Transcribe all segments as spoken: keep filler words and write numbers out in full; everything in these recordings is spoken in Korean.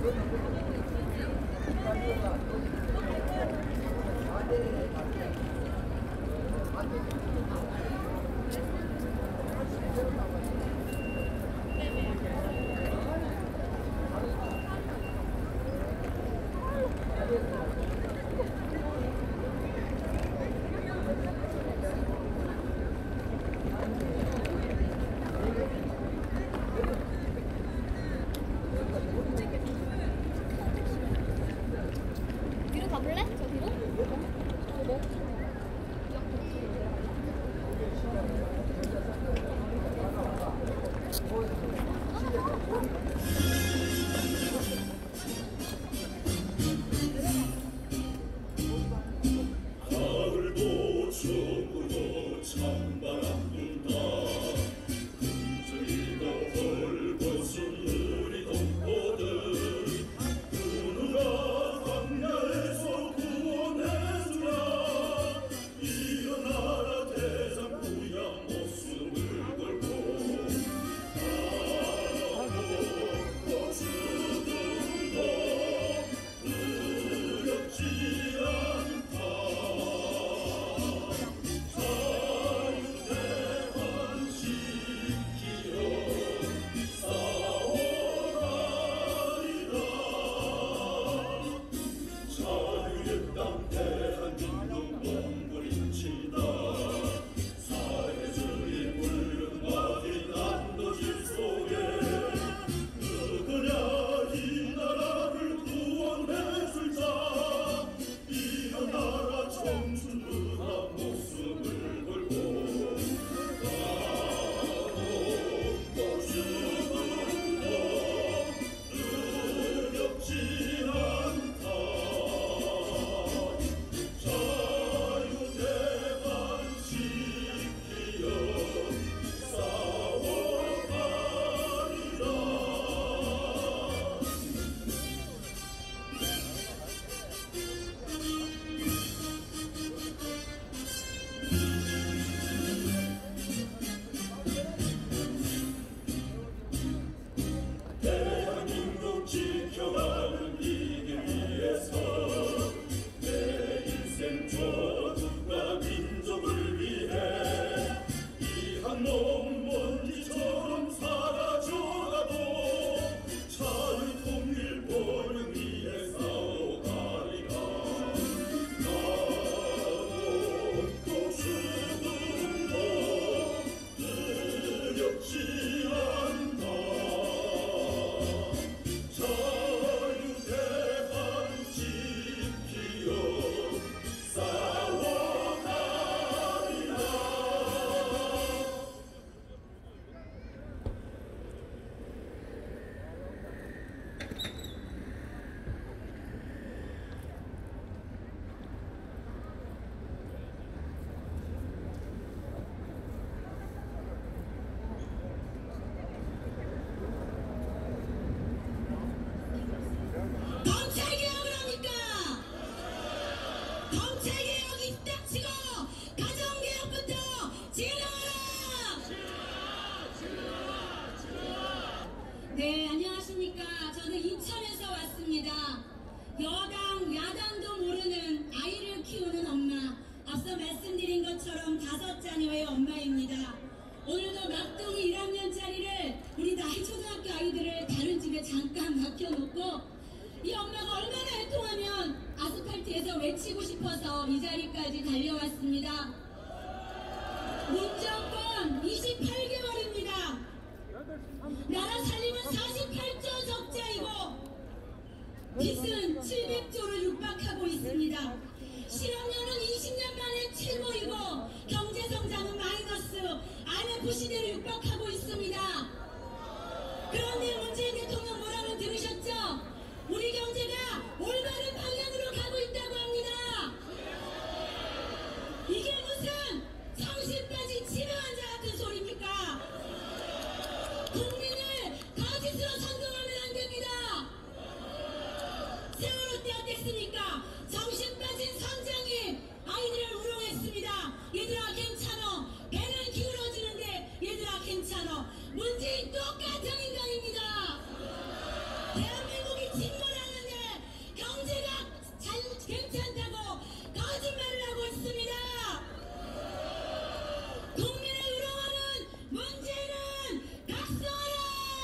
뒤로 가볼래? 저 뒤로? 어, 뭐? 가을도 추우고 찬바람 분다 금슬이고 헐벗은 우리 동포들 누누가 광야에서 구원해주라 일어나라 대장부야 목숨을 걸고 가고 죽음도 두렵지 않다 대한민국 지켜가는 이 길 위에서 내 인생 조국과 민족을 위해 이 한 몸은 먼지처럼 사라져가도 자유 통일 번영 위해 싸워가리라 가고 또 죽음도 두렵지 않다 자유대만 지키어 싸워가리라. 검찰개혁을 합니까? 검찰개혁이 닥치고 가정개혁부터 진행하라! 네, 안녕하십니까. 저는 인천에서 왔습니다. 여당, 야당도 모르는 아이를 키우는 엄마, 앞서 말씀드린 것처럼 다섯 자녀의 엄마입니다. 오늘도 막둥이 일 학년짜리를 우리 나이 초등학교 아이들을 다른 집에 잠깐 맡겨놓고 이 엄마가 얼마나 애통하면 아스팔트에서 외치고 싶어서 이 자리까지 달려왔습니다. 문정권 이십팔 개월입니다. 나라 살림은 사십팔 조 적자이고 빚은 칠백 조를 육박하고 있습니다. 실업률은 이십 년 만에 최고이고 경제성장은 마이너스 아이엠에프 시대를 육박하고 있습니다. 그런데 문재인 대통령 뭐라고 들으셨죠? 우리 경제가 올바른 방향으로 가고 있다고 합니다. 이게 무슨 정신 빠진 치매환자 같은 소리입니까? 국민을 거짓으로 선동하면 안 됩니다. 세월호 때 어땠습니까? 정신 빠진 선장이 아이들을 우롱했습니다. 얘들아 괜찮어. 배는 기울어지는데 얘들아 괜찮어. 문재인 똑같은 인간입니다. 대한민국이 국민이 진보하는데 경제가 잘 괜찮다고 거짓말을 하고 있습니다. 국민의 의로워는 문제는 각성하라!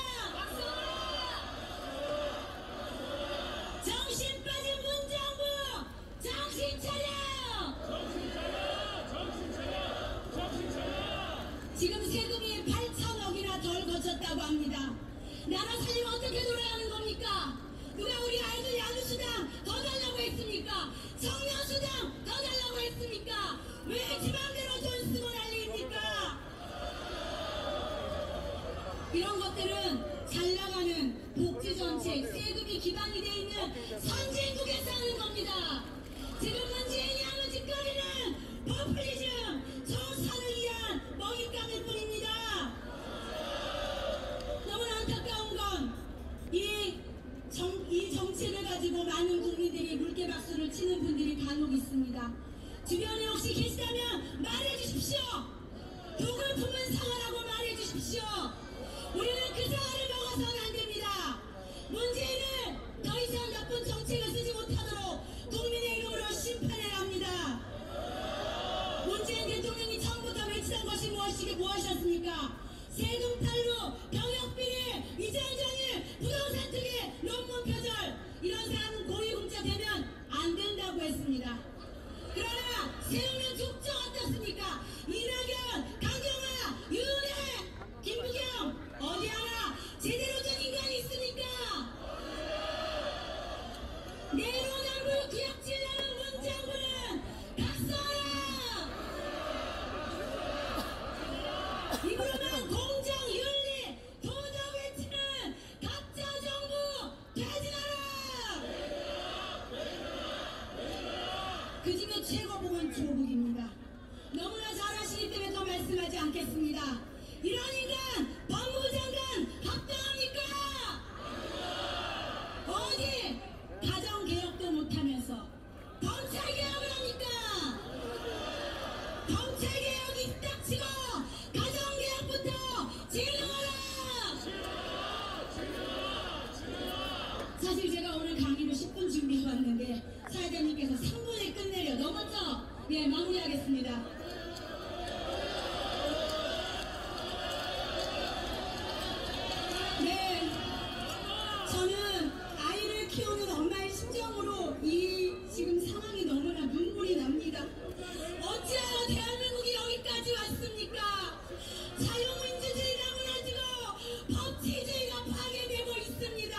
정신 빠진 문정부 정신 차려! 지금 세금이 팔천억이나 덜 거쳤다고 합니다. 나라 살림 어떻게 돌아가는 겁니까? 누가 우리 아이들 양육수당 더 달라고 했습니까? 청년수당 더 달라고 했습니까? 왜 지맘대로 돈 쓰고 난리입니까? 이런 것들은 잘 나가는 복지정책, 세금이 기반이 되어 있는 선진국에서 하는 겁니다. 지금 문재인이 하는 짓거리는 포퓰리즘, 총선을 위한 먹잇감일 뿐입니다. 너무나 안타까운 건 이 이 정책을 가지고 많은 국민들이 물개박수를 치는 분들이 간혹 있습니다. 주변에 혹시 계시다면 말해주십시오. 독을 품은 상하라고 말해주십시오. 우리는 그 상하를 먹어서는 안 됩니다. 문재인은 더 이상 나쁜 정책을 쓰지 못하도록 국민의 이름으로 심판해야 합니다. 문재인 대통령이 처음부터 외치던 것이 무엇이, 무엇이었습니까? 세금 탈루, 병역비리, 이장정일, 부동산 투기, 논문 표절, 이런 사람은 고위공자 되면 안 된다고 했습니다. 그러나 세우는 족적 어떻습니까? 이낙연, 강경화, 윤해, 김부겸 어디 하나 제대로 된 인간이 있습니까? 내로남불 구역질하는 문정부는 각성하라! 입으로만 공정, 윤리, 도덕 외치는 가짜 정부 퇴진하라! 그 중에 최고봉은 조국입니다. 너무나 잘 아시기 때문에 더 말씀하지 않겠습니다. 이런 인간 법무부 장관 합당합니까? 어디 가정개혁도 못하면서 검찰개혁을 합니까? 검찰개혁이 딱 치고 가정개혁부터 진행하라! 사실 제가 오늘 강의를 십 분 준비해왔는데 사회자님께서 삼 분에 끝내려 넘었죠? 네, 마무리하겠습니다. 네, 저는 아이를 키우는 엄마의 심정으로 이 지금 상황이 너무나 눈물이 납니다. 어찌하여 대한민국이 여기까지 왔습니까? 자유민주주의가 무너지고 법치주의가 파괴되고 있습니다.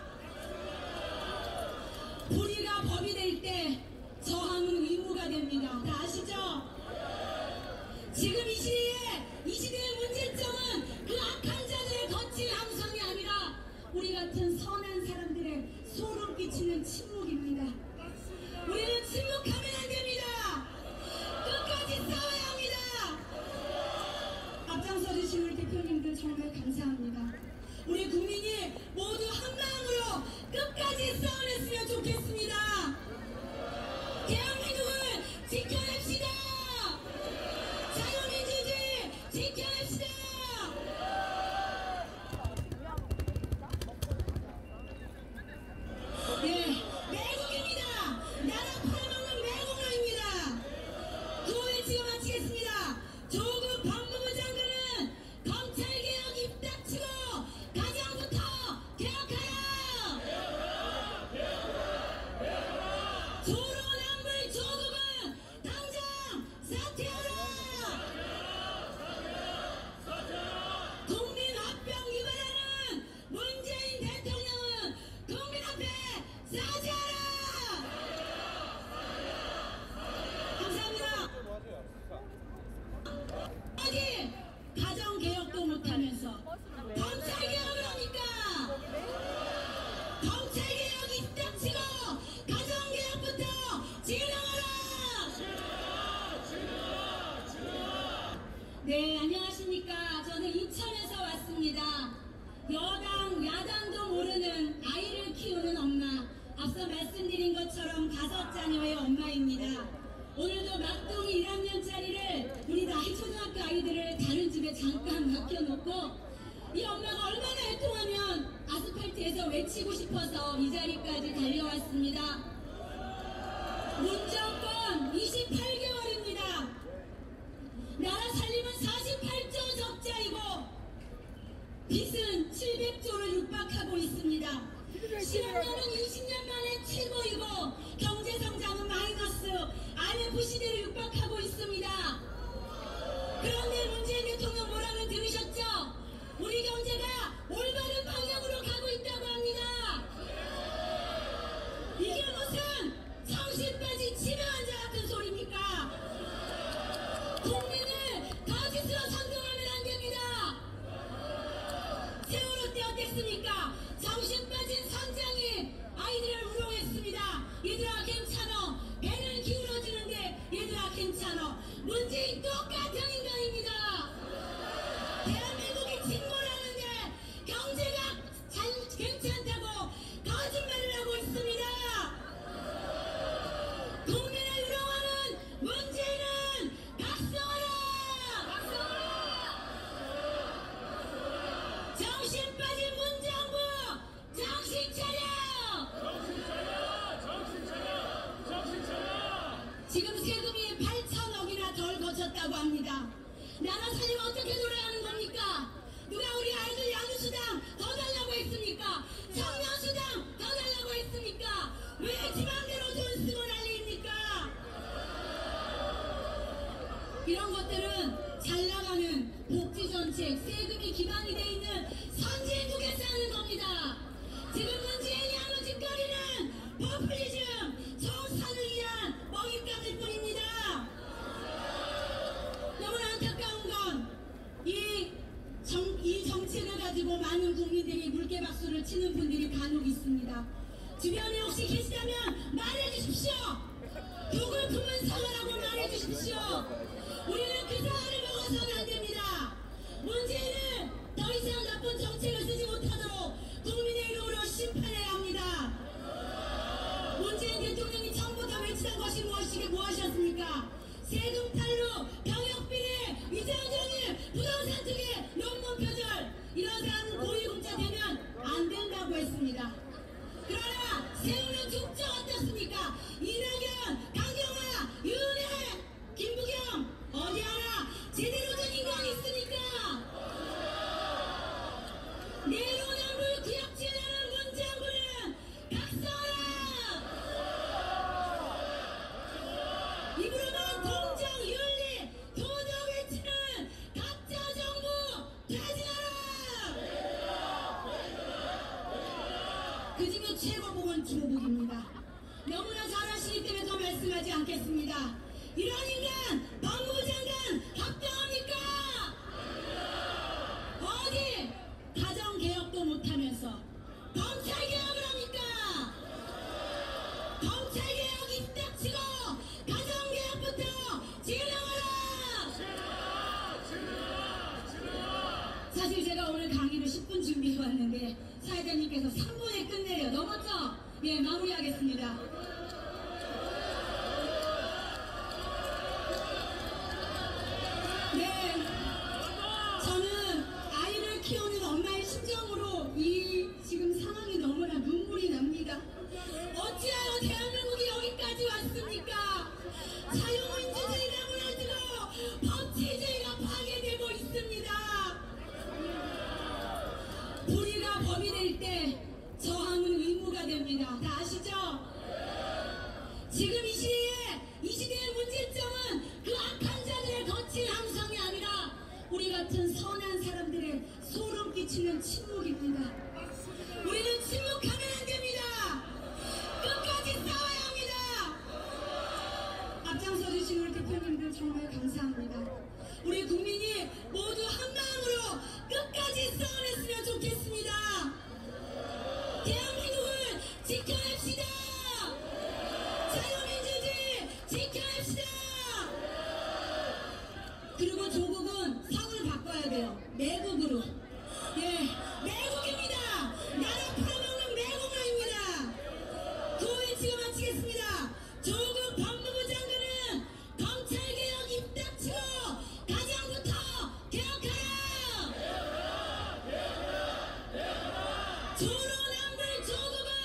불의가 법이 될 때 저항은 의무가 됩니다. 다 아시죠? 지금 이 시대에 이 시대의 문제점은 그 악한 자들의 거친 함성이 아니라 우리 같은 선한 사람들의 소름 끼치는 침묵입니다. 우리는 침묵하면 안 됩니다. 끝까지 싸워야 합니다. 앞장서 주신 우리 대표님들 정말 감사합니다. 우리 국민이 모두 한 마음으로 끝까지 싸워냈으면 좋겠습니다. 대한민국을 지켜냅시다. 자유민주주의 지켜냅시다. 네, 매국입니다. 나라 팔아먹는 매국노입니다. 구호에 지금 마치겠습니다. 조국 법무부 장관은 검찰개혁 입 닥치고 가정부터 개혁하라. 조로남불 조국은 당장 사퇴하라. 국민 합병 위반하는 문재인 대통령은 국민 앞에 사죄하라. 감사합니다. 어디 가정개혁도 못하면서 검찰개혁을 합니까? 검찰개혁 입 닥치고 가정개혁부터 진행하라. 네, 안녕하십니까. 저는 인천에서 왔습니다. 여당, 야당도 모르는 아이를 키우는 엄마, 앞서 말씀드린 것처럼 다섯 자녀의 엄마입니다. 오늘도 막둥이 일 학년짜리를 우리 나이 초등학교 아이들을 다른 집에 잠깐 맡겨놓고 이 엄마가 얼마나 애통하면 아스팔트에서 외치고 싶어 싶어서 이 자리까지 달려왔습니다. 문정권 이십팔 개월입니다. 나라 살림은 사십팔 조 적자이고 빚은 칠백 조를 육박하고 있습니다. 실업률은 이십 년 만에 최고이고 경제성장은 마이너스 아이엠에프 시대를 육박하고 있습니다. 그런데 문재인 대통령 뭐라고 들으셨죠? 우리 경제가 올바른 방향으로 가고 있다고 합니다. 이게 무슨 정신 빠진 치매 환자 같은 소리입니까? 국민을 거짓으로 선동하면 안 됩니다. 세월호 때 어땠습니까? 정신 빠진 선장이 아이들을 우롱했습니다. 얘들아 괜찮어. 배는 기울어지는데 얘들아 괜찮어. 문재인 똑같은 인간입니다. 대한민국이 침몰하는데 경제가 잘 괜찮다고 거짓말을 하고 있습니다. 국민을 우롱하는 문재인은 각성하라! 정신 빠진 문정부 정신 차려! 지금 세금이 팔천억이나 덜 거쳤다고 합니다. 나라 살림 어떻게 돌아가는 겁니까? 누가 우리 아이들 양육수당 더 달라고 했습니까? 청년수당 더 달라고 했습니까? 왜 지맘대로 돈 쓰고 난리입니까? 이런 것들은 잘 나가는 복지정책, 세금이 기반이 돼 있는 선진국에서 하는 겁니다. 지금 문재인이 하는 짓거리는 포퓰리즘, 총선을 위한 먹잇감일 뿐입니다. 너무나 안타까운 건 이 이 정책을 가지고 많은 국민들이 물개박수를 치는 분들이 간혹 있습니다. 주변에 혹시 계시다면 말해주십시오. 독을 품은 사과라고 말해주십시오. 우리는 그 사과를 먹어서는 안 됩니다. 문재인은 더 이상 나쁜 정책을 쓰지 못하도록 국민의 이름으로 심판해야 합니다. 문재인 대통령이 처음부터 외치던 것이 무엇이게 무엇이었습니까? 세금 탈루, 병역비리, 위장정일, 부동산 투기, 논문 표절, 이런 사람은 고위공자 되면 안 된다고 했습니다. 그러나 세우는 국정 어떻습니까? 이낙연, 강경화, 윤해, 김부겸 어디 하나 제대로 된 인간이 있습니까? 내로남불 구역질하는 문정부는 각성하라! 입으로만 공정, 윤리, 도덕 외치는 가짜 정부 퇴진하라! 그 중에 최고봉은 조국입니다. 너무나 잘 아시기 때문에 더 말씀하지 않겠습니다. 이런 인간 법무부 장관 합당합니까? 어디 가정개혁도 못하면서 검찰개혁을 합니까? 검찰개혁 입닥치고 가정개혁부터 진행하라! 사실 제가 오늘 강의를 십 분 준비해왔는데 사회자님께서 삼 분에 끝내려 넘었죠? 예, 마무리하겠습니다. 네, 저는 아이를 키우는 엄마의 심정으로 이 지금 상황이 너무나 눈물이 납니다. 어찌하여 대한민국이 여기까지 왔습니까? 자유민주주의가 무너지고 법치주의가 파괴되고 있습니다. 불의가 법이 될 때 저항은 의무가 됩니다. 다 아시죠? 지금 이 시대에 이 시대의 문제점은 그 악한 자들의 거친 함성이 아니라 우리 같은 선한 사람들의 소름 끼치는 침묵입니다. 우리는 침묵하면 안 됩니다. 끝까지 싸워야 합니다. 앞장서 주신 우리 대표님들 정말 감사합니다. 우리 국민이 모두 한 마음으로 끝까지 싸워냈으면 좋겠습니다. 대한민국을 지켜냅시다. 자유민주주의 지켜냅시다. 그리고 조국은 성을 바꿔야 돼요. 매국으로. 예, 매국입니다. 나라 팔아먹는 매국노입니다. 구호 외치고 마치겠습니다. 조국 법무부 장관은 검찰개혁 입닥치고 가정부터 개혁하라. 조로남불 조국은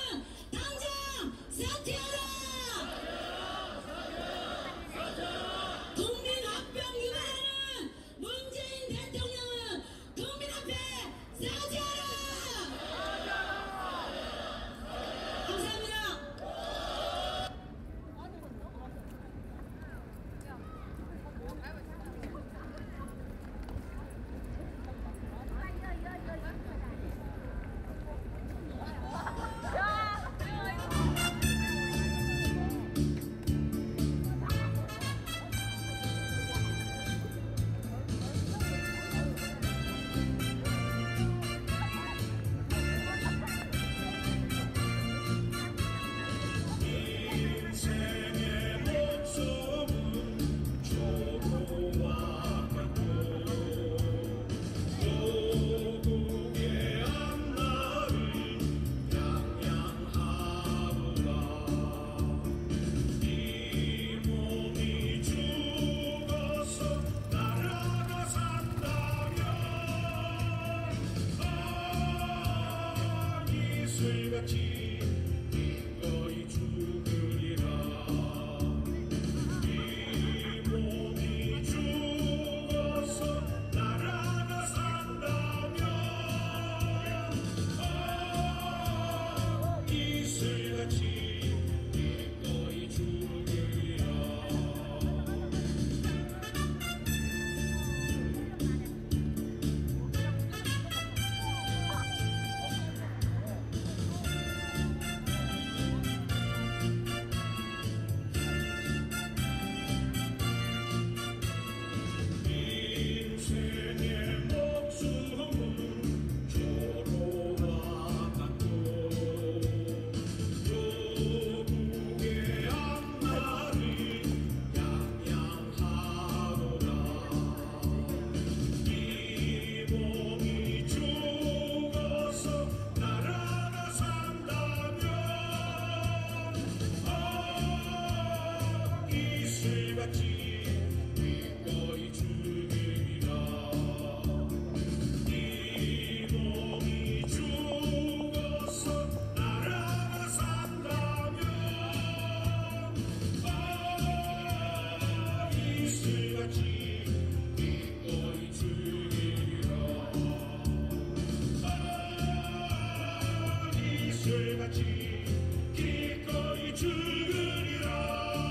때까지 기꺼이 죽으리라.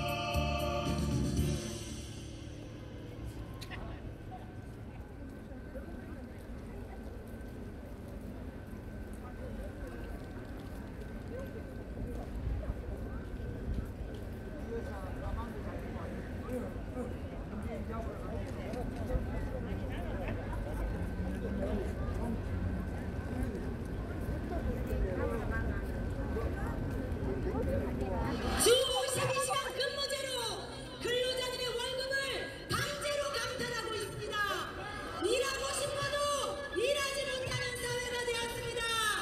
주 오십이 시간 근무제로 근로자들의 월급을 강제로 감탈하고 있습니다. 일하고 싶어도 일하지 못하는 사회가 되었습니다.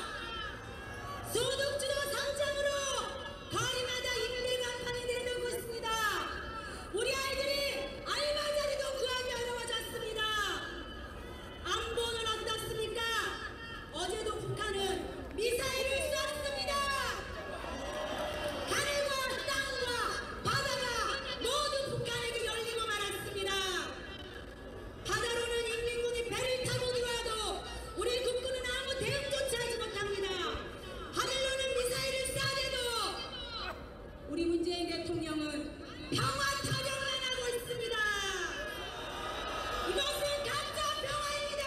소득주도 상장으로 거리마다 임대 간판이 내려오고 있습니다. 우리 아이들이 알바 자리도 구하기 어려워졌습니다. 안보는 어떻습니까? 어제도 북한은 미사일을 쐈습니다. 하늘과 땅과 바다가 모두 북한에게 열리고 말았습니다. 바다로는 인민군이 배를 타고 들어와도 우리 국군은 아무 대응조차 하지 못합니다. 하늘로는 미사일을 쏴대도 우리 문재인 대통령은 평화 타령만 하고 있습니다. 이것은 가짜 평화입니다.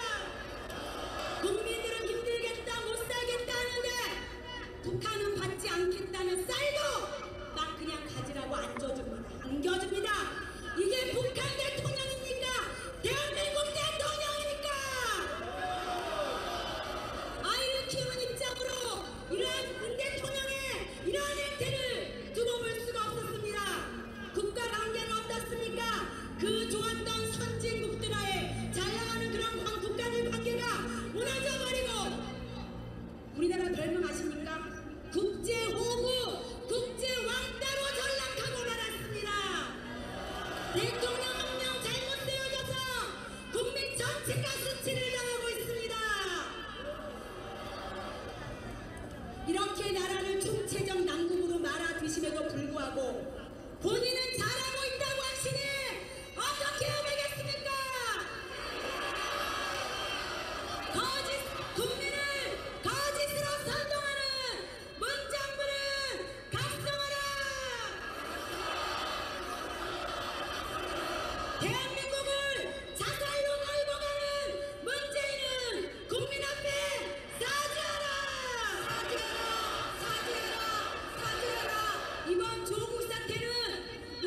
국민들은 힘들겠다 못 살겠다 하는데 북한은 받지 않겠다는 쌀도 막 그냥 가지라고 안줘줍니다. 안겨줍니다. 이게 북한 대통령입니까? 대한민국 대통령입니까? 아이를 키우는 입장으로 이러한 문 대통령의 이러한 행태를 두고 볼 수가 없었습니다. 국가 관계는 어떻습니까? 그 좋았던 선진국들과의 잘 나가는 그런 관- 국가들 관계가 무너져버리고 우리나라 별명 아십니까? 국제호구, 국제왕따로 전락하고 말았습니다. 대통령 한 명 잘못 세워져서 국민 전체가 수치를 당하고 있습니다. 이렇게 나라를 총체적 난국으로 말아드심에도 불구하고 본인은 잘하고 있다고 하시니 어떻게 해야 되겠습니까? 거짓, 국민을 거짓으로 선동하는 문정부는 각성하라! 대한민국을 자살로 몰고 가는 문재인은 국민 앞에 사죄하라! 사죄하라! 사죄하라! 사죄하라! 이번 조국 사태는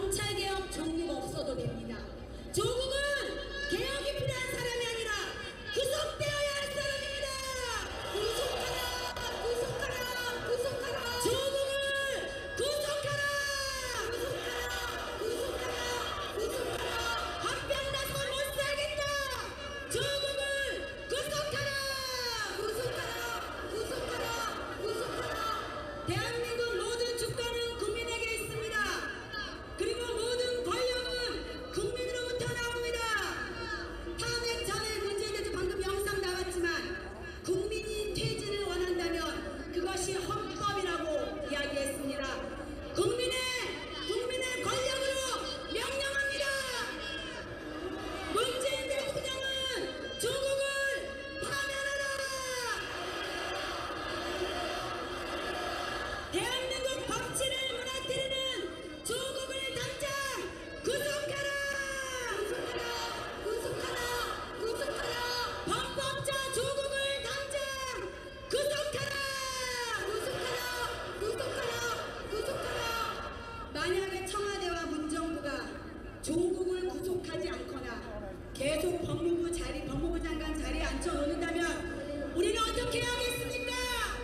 검찰개혁 종류가 없어도 됩니다. 조국은 개혁이 필요한 사람이 아니라 구속되어야 할 사람입니다. 구속하라! 구속하라! 구속하라! 조국을 구속하라! 구속하라! 구속하라! 구속하라! 한평 나서 못 살겠다! 조국을 구속하라! 구속하라! 구속하라! 구속하라! 대한민국 모든 주권은 국민에게 있습니다. 그리고 모든 권력은 국민으로부터 나옵니다. 탄핵 전에 문재인 대통령 방금 영상 나왔지만 국민이 퇴진을 원한다면 그것이 헌법이라고 이야기했습니다. 국민의 국민의 권력으로 명령합니다. 문재인 대통령은 조국을 파면하라. 대한민국 법치를 무너뜨리는 조국을 당장 구속하라! 구속하라! 구속하라! 구속하라! 범법자 조국을 당장 구속하라! 구속하라! 구속하라! 구속하라! 만약에 청와대와 문정부가 조국을 구속하지 않거나 계속 법무부 자리, 법무부 장관 자리에 앉혀놓는다면 우리는 어떻게 하겠습니까?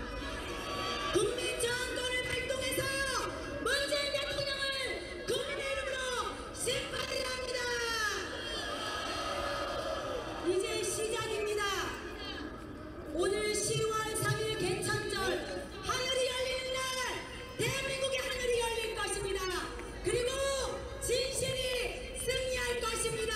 국민 저항권을 발동해서 문재인 대통령을 국민의 이름으로 심판해야 합니다. 이제 시작입니다. 오늘 시월 삼일 개천절 하늘이 열리는 날 대한민국의 하늘이 열릴 것입니다. 그리고 진실이 승리할 것입니다.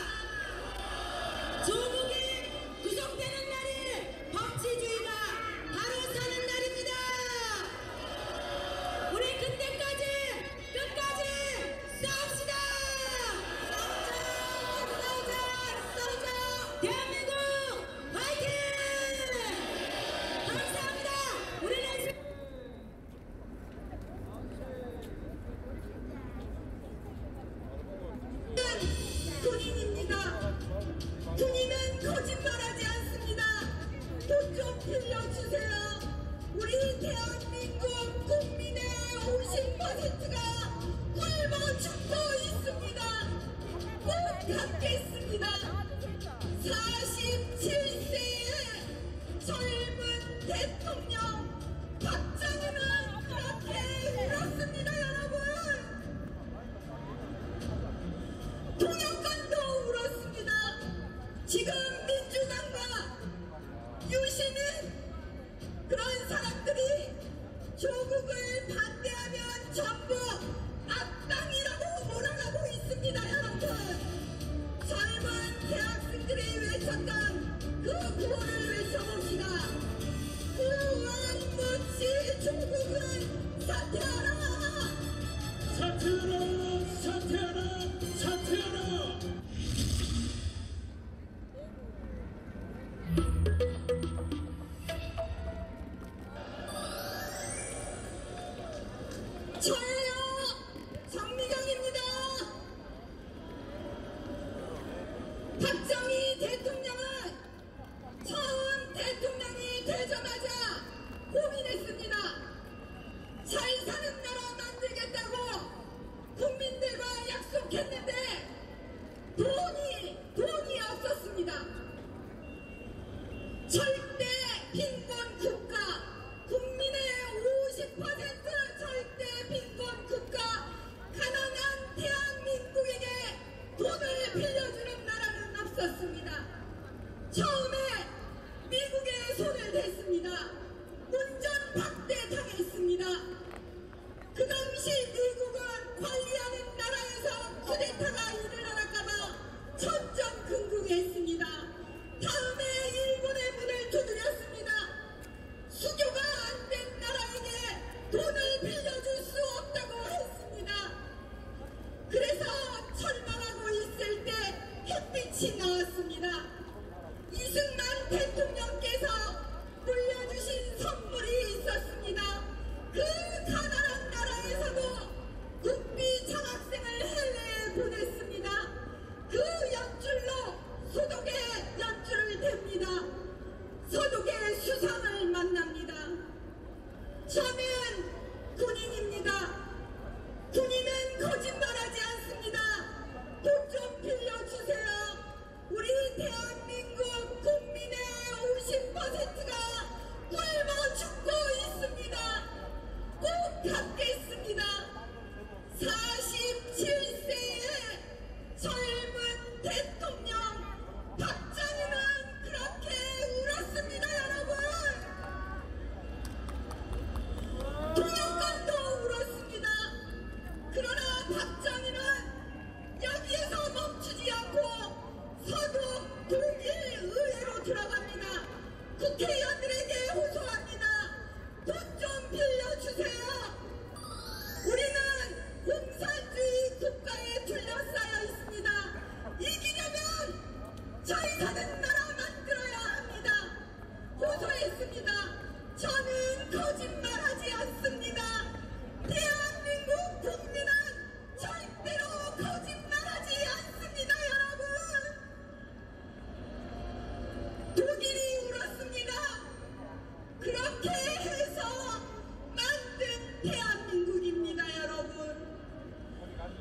조국이 구속되는 날이 법치주의가 바로 서는 날입니다. 우리 그때까지 끝까지 싸웁시다. 싸우자, 싸우자, 싸우자. 대한민국 화이팅! 감사합니다. 우리는 군인입니다. 군인은 거짓말하지 않습니다. 돈 좀 빌려주세요. 우리 대한민국 국민의 오십 퍼센트가 굶어 죽고 있습니다. 꼭 갚겠습니다. 사십칠 세의 젊은 대통령 박정희는 그렇게 울었습니다. 여러분, 동영관도 울었습니다. 지금 민주당과 유시민 그런 사람들이 조국을 반대하면 전부 악당이라고 몰아가고 있습니다. 여러분, 젊은 대학생들이 외쳤던 그 구호를 외쳐봅시다. 무한무치 조국은 사퇴하라. 사퇴하라 사퇴하라 사퇴하라. 저예요. 정미경입니다. 박정희 대통령은 처음 대통령이 되자마자 고민했습니다. 잘 사는 나라 만들겠다고 국민들과 약속했는데 돈이 돈이 없었습니다. 절대 빈곤 국가, 국민의 오십 퍼센트 절대 빈곤 국가, 가난한 대한민국에게 돈을 빌려주는 나라는 없었습니다. 처음에 미국에 손을 댔습니다. 운전박대 당했습니다. 그 당시 미국은 관리하는 나라에서 쿠데타가 일어날까봐 천정긍긍했습니다. 다음에 일본의 문을 두드렸습니다. 수교가 안 된 나라에게 돈을 빌려줄 수 없다고 했습니다. 그래서 절망하고 있을 때 햇빛이 나왔습니다. 이승만 대통령께서 물려주신 선물이 있었습니다. 그 가난한 나라에서도 국비 장학생을 해외에 보냈습니다. 그 연줄로 소독의 연줄을 댑니다. 소독의 수상을 만납니다. 저는 군인입니다. 군인은 거짓말하지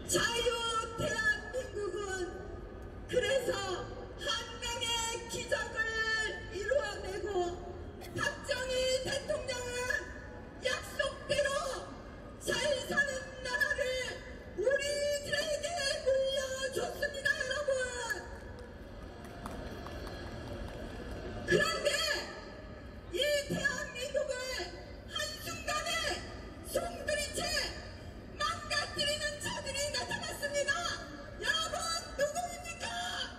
자유 대한민국은 그래서 한강의 기적을 이루어내고 박정희 대통령은 약속대로 잘 사는 나라를 우리들에게 물려줬습니다, 여러분. 그런데 이 대한민국을 한순간에 송두리째 망가뜨리는 자들이 나타났습니다. 여러분, 누구입니까?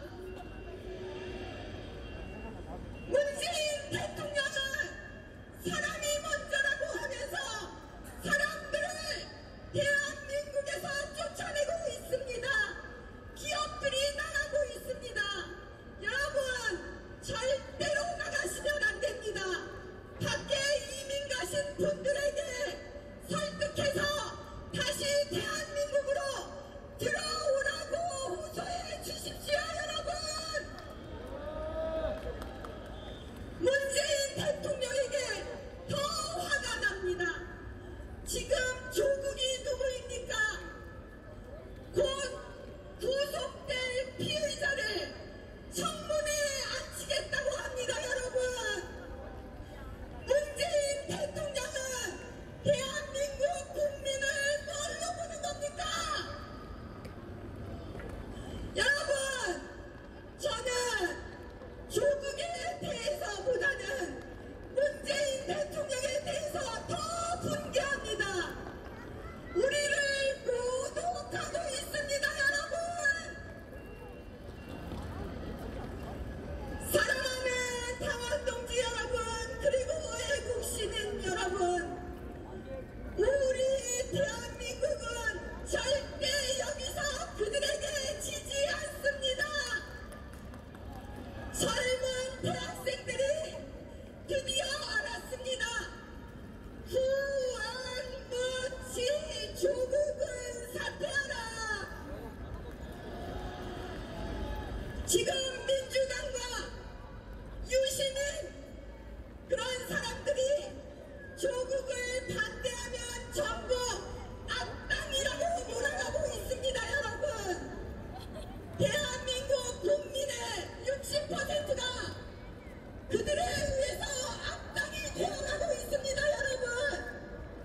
문재인 대통령은 사람이 먼저라고 하면서 사람들을 대한민국에서 쫓아내고 있습니다. 기업들이 나가고 있습니다. 여러분, 절대로 나가시면 안 됩니다. 밖에 이민 가신 분들에게 설득해서 다시 대한민국으로 들어오라고 호소해 주십시오, 여러분. 문재인 대통령에게 더 화가 납니다. 지금 조국이 누구입니까? 곧 구속될 피의자를 청문회에 앉히겠다고 합니다, 여러분. 문재인 대통령은 대한민국 국민을 뭘로 보는 겁니까? 여러분, 저는 조국에 대해서보다는 문재인 대통령에 대해서 더 분개합니다. 우리를 모독하고 있습니다, 여러분. 사랑하는 당원동지 여러분, 그리고 애국 시민 여러분, 우리 대한민국은 절대 여기서 그들에게 지지 않습니다. 젊은 대학생들이 드디어 알았습니다. 후안무치 조국은 사퇴하라. 지금 민주당과 유시민 그런 사람들이 조국을 반대하면 전부 악당이라고 몰아가고 있습니다, 여러분. 대한민국 국민의 육십 퍼센트가 그들에 의해서 악당이 되어가고 있습니다, 여러분.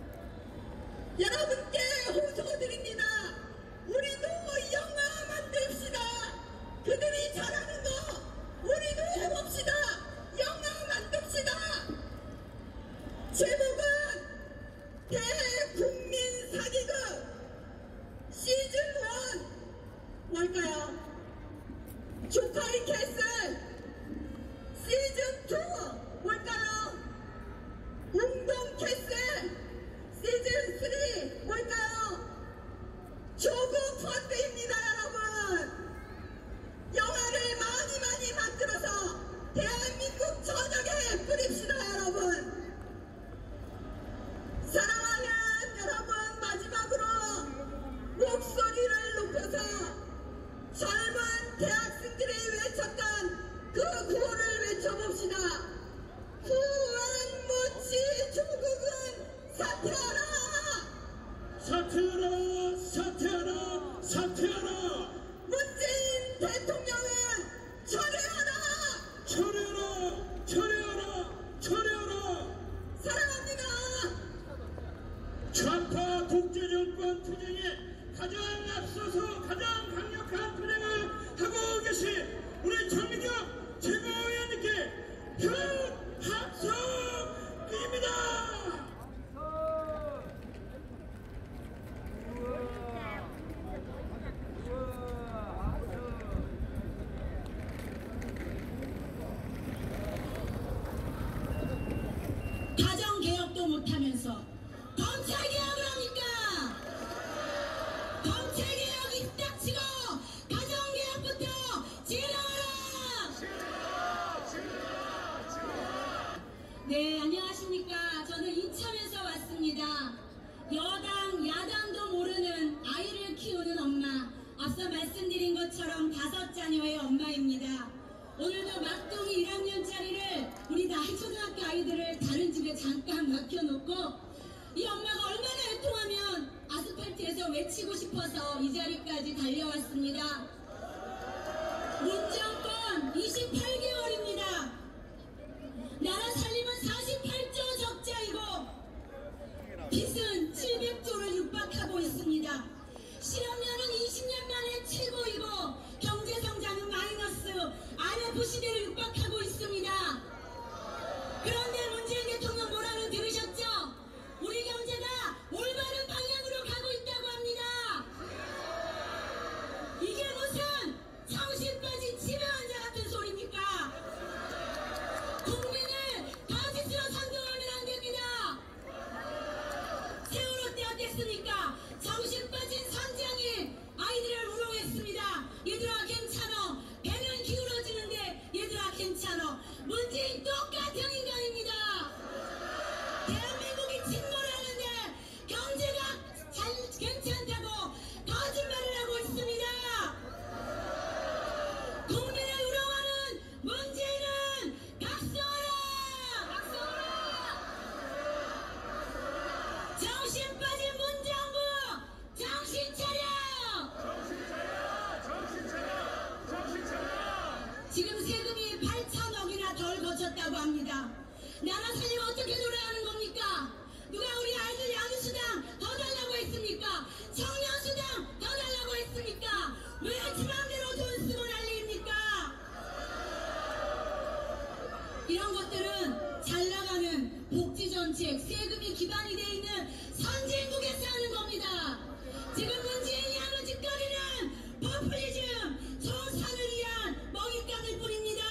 여러분께 호소드립니다. 우리도 영화 만듭시다. 그들이 잘하는 거 우리도 해봅시다. 영화 만듭시다. 제목은 대국민 사기극 시즌 일 뭘까요? 조카리 캐슬 시즌 이 뭘까요? 운동 캐슬 시즌 삼 뭘까요? 조국 펀드입니다, 여러분. 영화를 많이 많이 만들어서 대한민국 전역에 뿌립시다, 여러분. 사랑하는 여러분, 마지막으로 목소리를 높여서 젊은 대학생들이 외쳤던 그 구호를 외쳐봅시다. 후안무치 조국은 사퇴하라! 사퇴하라, 사퇴하라, 사퇴하라. 문재인 대통령은 철회하라! 철회하라, 철회하라, 철회하라. 사랑합니다. 좌파 독재정권 투쟁에 가장 앞서서 가장 강력한 투쟁을 하고 계신 우리 정민경 최고위원님께 현합성입니다. 가정개혁도 못하면서 검찰개혁을 합니까? 검찰개혁이 닥치고 가정개혁부터 지나라! 네, 안녕하십니까. 저는 이천에서 왔습니다. 여당, 야당도 모르는 아이를 키우는 엄마, 앞서 말씀드린 것처럼 다섯 자녀의 엄마입니다. 오늘도 막둥이 일 학년짜리를 우리 나이 초등학교 아이들을 다른 집에 잠깐 맡겨놓고 이 엄마가 얼마나 애통하면 아스팔트에서 외치고 싶어서 이 자리까지 달려왔습니다. 문정권 이십팔 개월입니다. 나라 살림은 사십팔 조 적자이고 빚은 칠백 조를 육박하고 있습니다. 실업률은 이십 년 만에 최고이고 경제성장은 마이너스 아이엠에프 시대를 육박하고 있습니다. 그런데 문재인 대통령 뭐라는 들으셨죠? 우리 경제가 올바른 방향으로 가고 있다고 합니다. 이게 무슨 정신 빠진 치매 환자 같은 소리입니까? 국민을 거짓으로 선동하면 안 됩니다. 세월호 때 어땠습니까? 정신 빠진 선장이 아이들을 우롱했습니다. 얘들아 괜찮어. 배는 기울어지는데 얘들아 괜찮어. 문재인 똑같은 인간입니다. 대한민국이 침몰하는데 경제가 잘 괜찮다고 거짓말을 하고 있습니다. 국민을 우롱하는 문재인은 각성하라! 각성하라! 정신 빠진 문정부 정신 차려! 지금 세금이 팔천억이나 덜 거쳤다고 합니다. 나라 살림 어떻게 돌아가는 겁니까? 누가 우리 아이들 양육수당 더 달라고 했습니까? 청년수당 더 달라고 했습니까? 왜 지 맘대로 돈 쓰고 난리입니까? 이런 것들은 잘 나가는 복지정책, 세금이 기반이 돼 있는 선진국에서 하는 겁니다. 지금 문재인이 하는 짓거리는 포퓰리즘, 소산을 위한 먹잇감일 뿐입니다.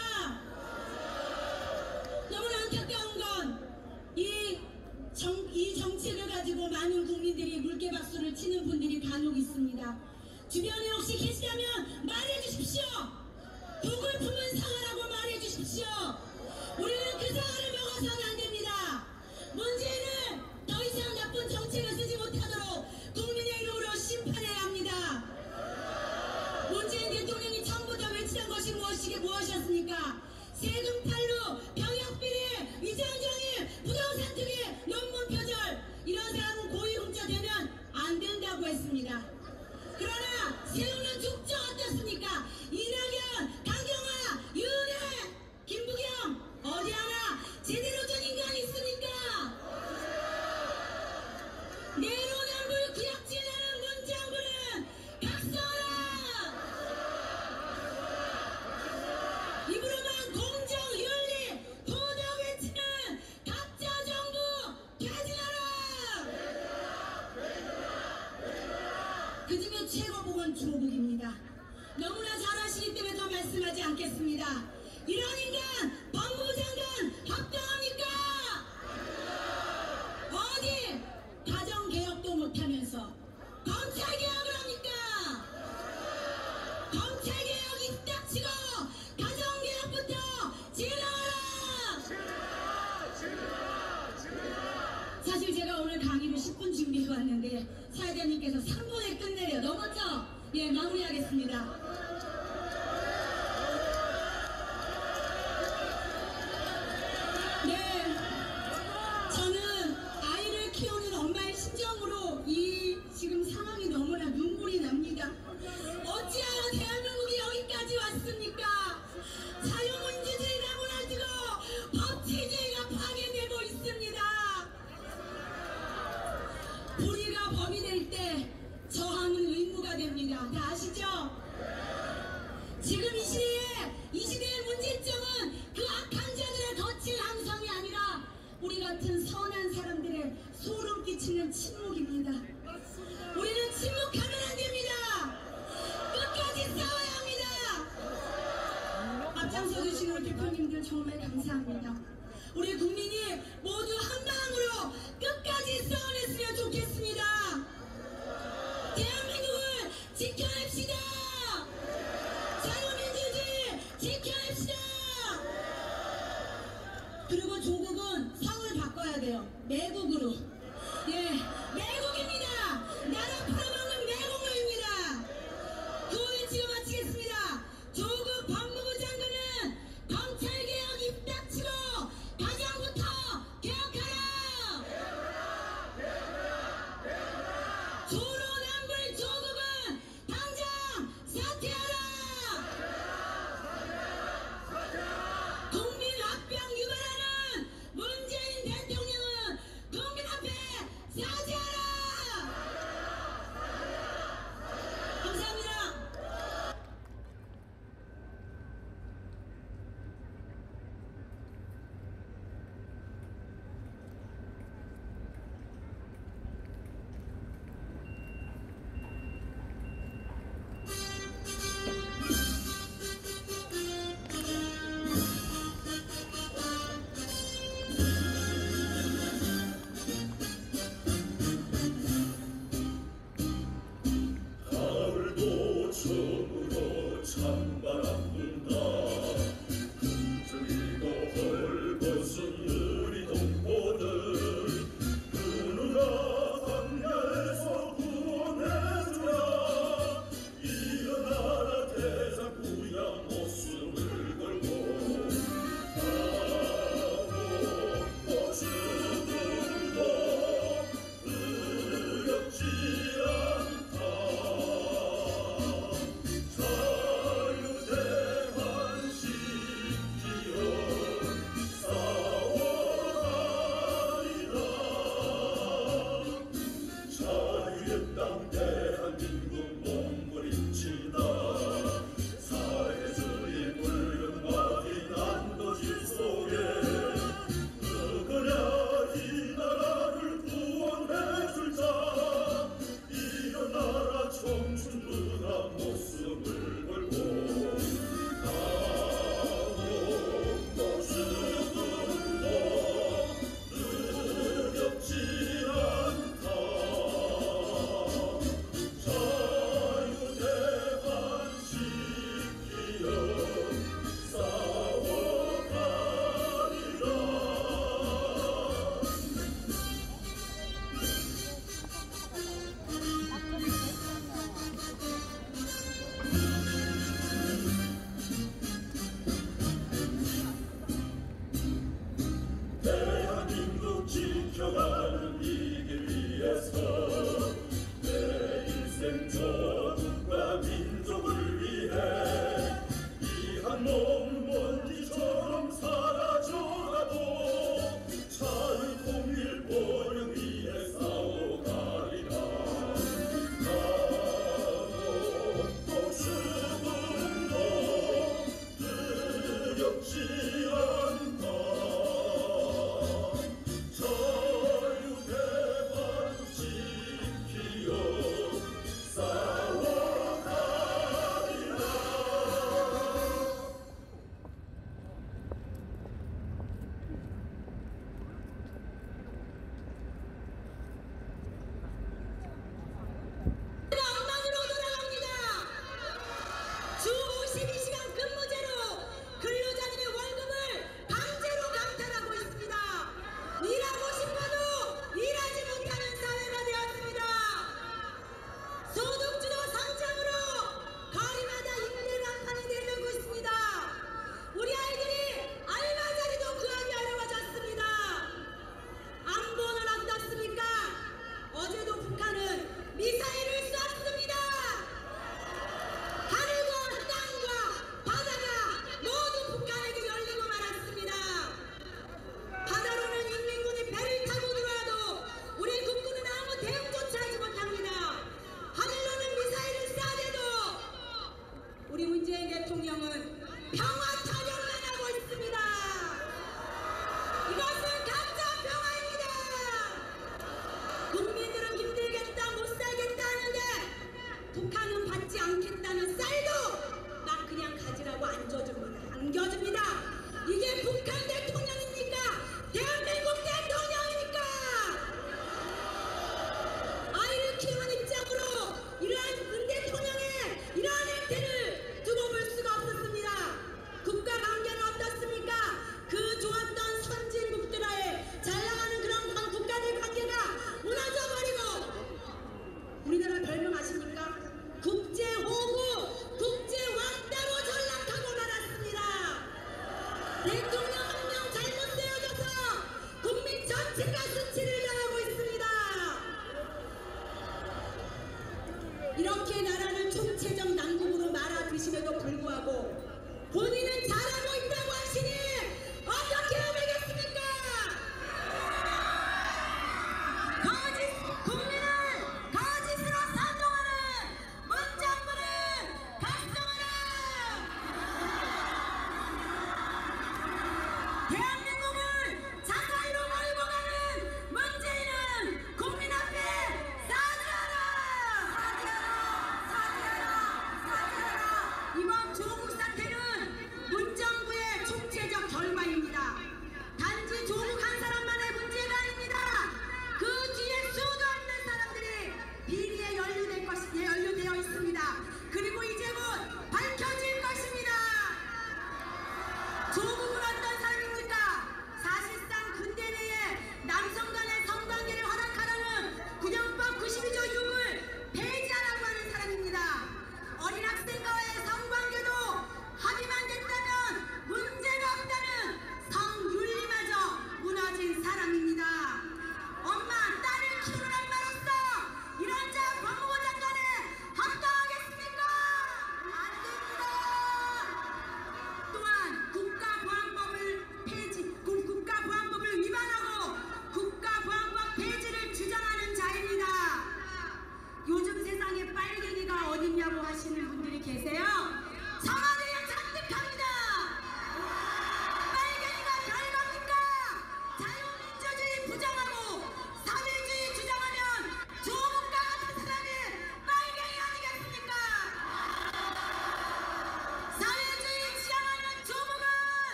너무나 안타까운 건 이 이 정책을 가지고 많은 국민들이 물개박수를 치는 분들이 간혹 있습니다. 주변에 혹시 계시다면 말해주십시오. 독을 품은 상하라고 말해주십시오. 우리는 그 상하를 먹어서는 안 됩니다. 문재인은 더 이상 나쁜 정책을 쓰지 못하도록 국민의 이름으로 심판해야 합니다. 문재인 대통령이 처음부터 외치던 것이 무엇이, 무엇이었습니까? 세금 탈루, 병역비리, 위장정의, 부동산 투기, 논문 표절, 이런 사람은 고위공자 되면 안 된다고 했습니다. 그러나 세우는 족적 어떻습니까? 이낙연, 강경화, 윤해, 김부겸 어디 하나 제대로 된 인간이 있습니까? 내로남불 구역질하는 문정부는 각성하라! 입으로만 공정, 윤리, 도덕 외치는 가짜 정부 퇴진하라! 그중에 최고복은 조국입니다. 너무나 잘 아시기 때문에 더 말씀하지 않겠습니다. 이런 인간 법무부 장관 합당합니까? 어디 가정개혁도 못하면서 검찰개혁을 합니까? 검찰개혁 입닥치고 가정개혁부터 진행하라! 사실 제가 오늘 강의를 십 분 준비해왔는데 사회자님께서 삼 분에 끝내려 넘었죠? 예, 마무리하겠습니다. 네, 저는 아이를 키우는 엄마의 심정으로 이 지금 상황이 너무나 눈물이 납니다. 어찌하여 대한민국이 여기까지 왔습니까? 자유민주주의가 무너지고 법치주의가 파괴되고 있습니다. 불의가 법이 될 때 저항은 의무가 됩니다. 다 아시죠? 지금 이 시대에 이 시대의 문제점은 그 악한 자들의 거칠 함성이 아니라 우리 같은 선한 사람들의 소름 끼치는 침묵입니다. 우리는 침묵하면 안 됩니다. 끝까지 싸워야 합니다. 앞장서 주신 우리 대표님들 정말 감사합니다. 우리 국민이 모두 한 마음으로 끝까지 싸워냈으면 좋겠습니다. 대한민국을 지켜냅시다. 자유민주주의 지켜냅시다. 그리고 조국은 성을 바꿔야 돼요. 매국으로. 예, 매국입니다. 나라 팔아먹는 매국노입니다. 그 외치고 마치겠습니다. 조국 법무부 장관은 검찰개혁 입닥치고 가정부터 개혁하라.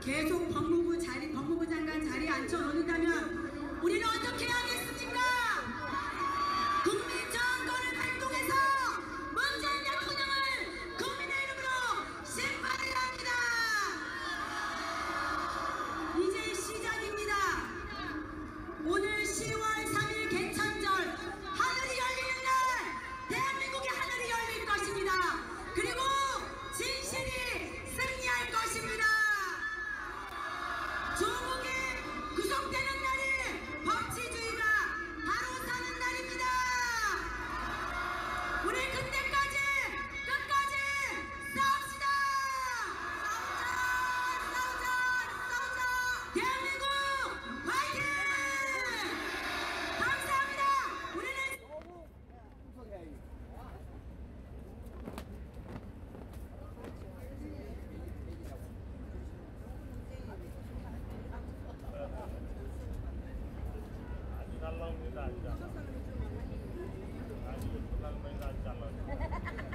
계속 법무부 자리, 법무부 장관 자리에 앉혀놓는다면 우리는 어떻게 하겠습니까? 국민 정권을 발동해서 문재인 대통령을 국민의 이름으로 심판해야 합니다. 이제 시작입니다. 오늘 시월 삼일 개천절 하늘이 열리는 날 대한민국의 하늘이 열릴 것입니다. 그리고 진실이 승리할 것입니다. 조국이 구속되는 날이 법치주의가 바로 서는 날입니다. 우리 그때까지 끝까지 싸웁시다. 싸우자 싸우자 싸우자. 대한민국 화이팅! 감사합니다. 우리는 아주 잘 나옵니다. 아주 잘 나옵니다. 아주 예쁜 낭만이 아주 잘 나옵니다.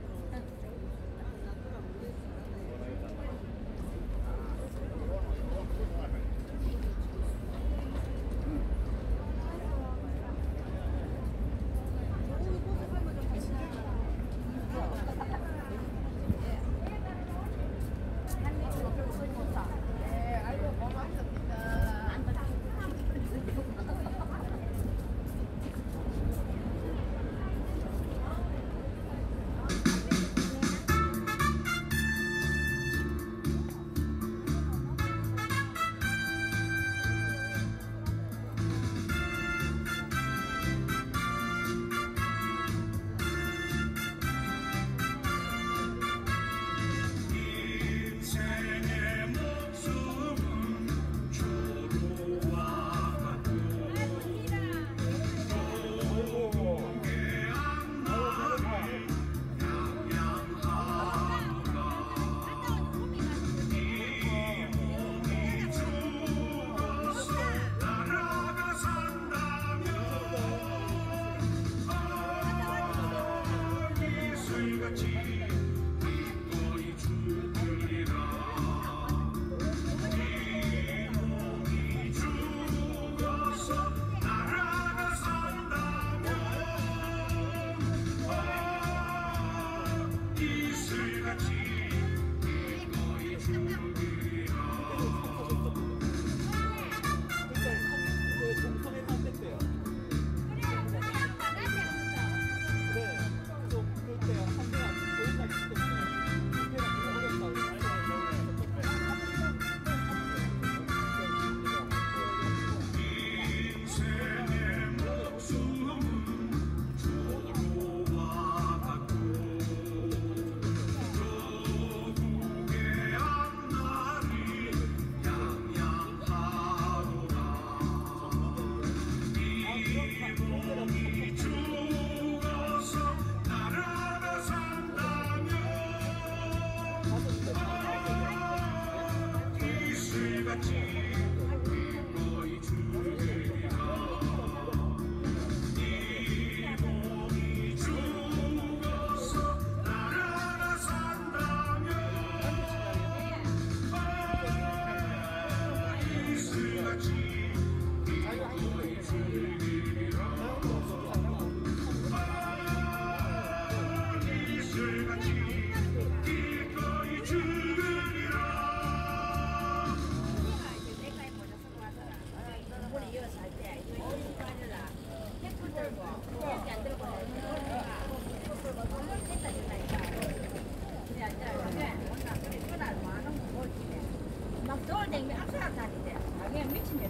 막 서울댕이 악수하고 다니대. 그냥 미친데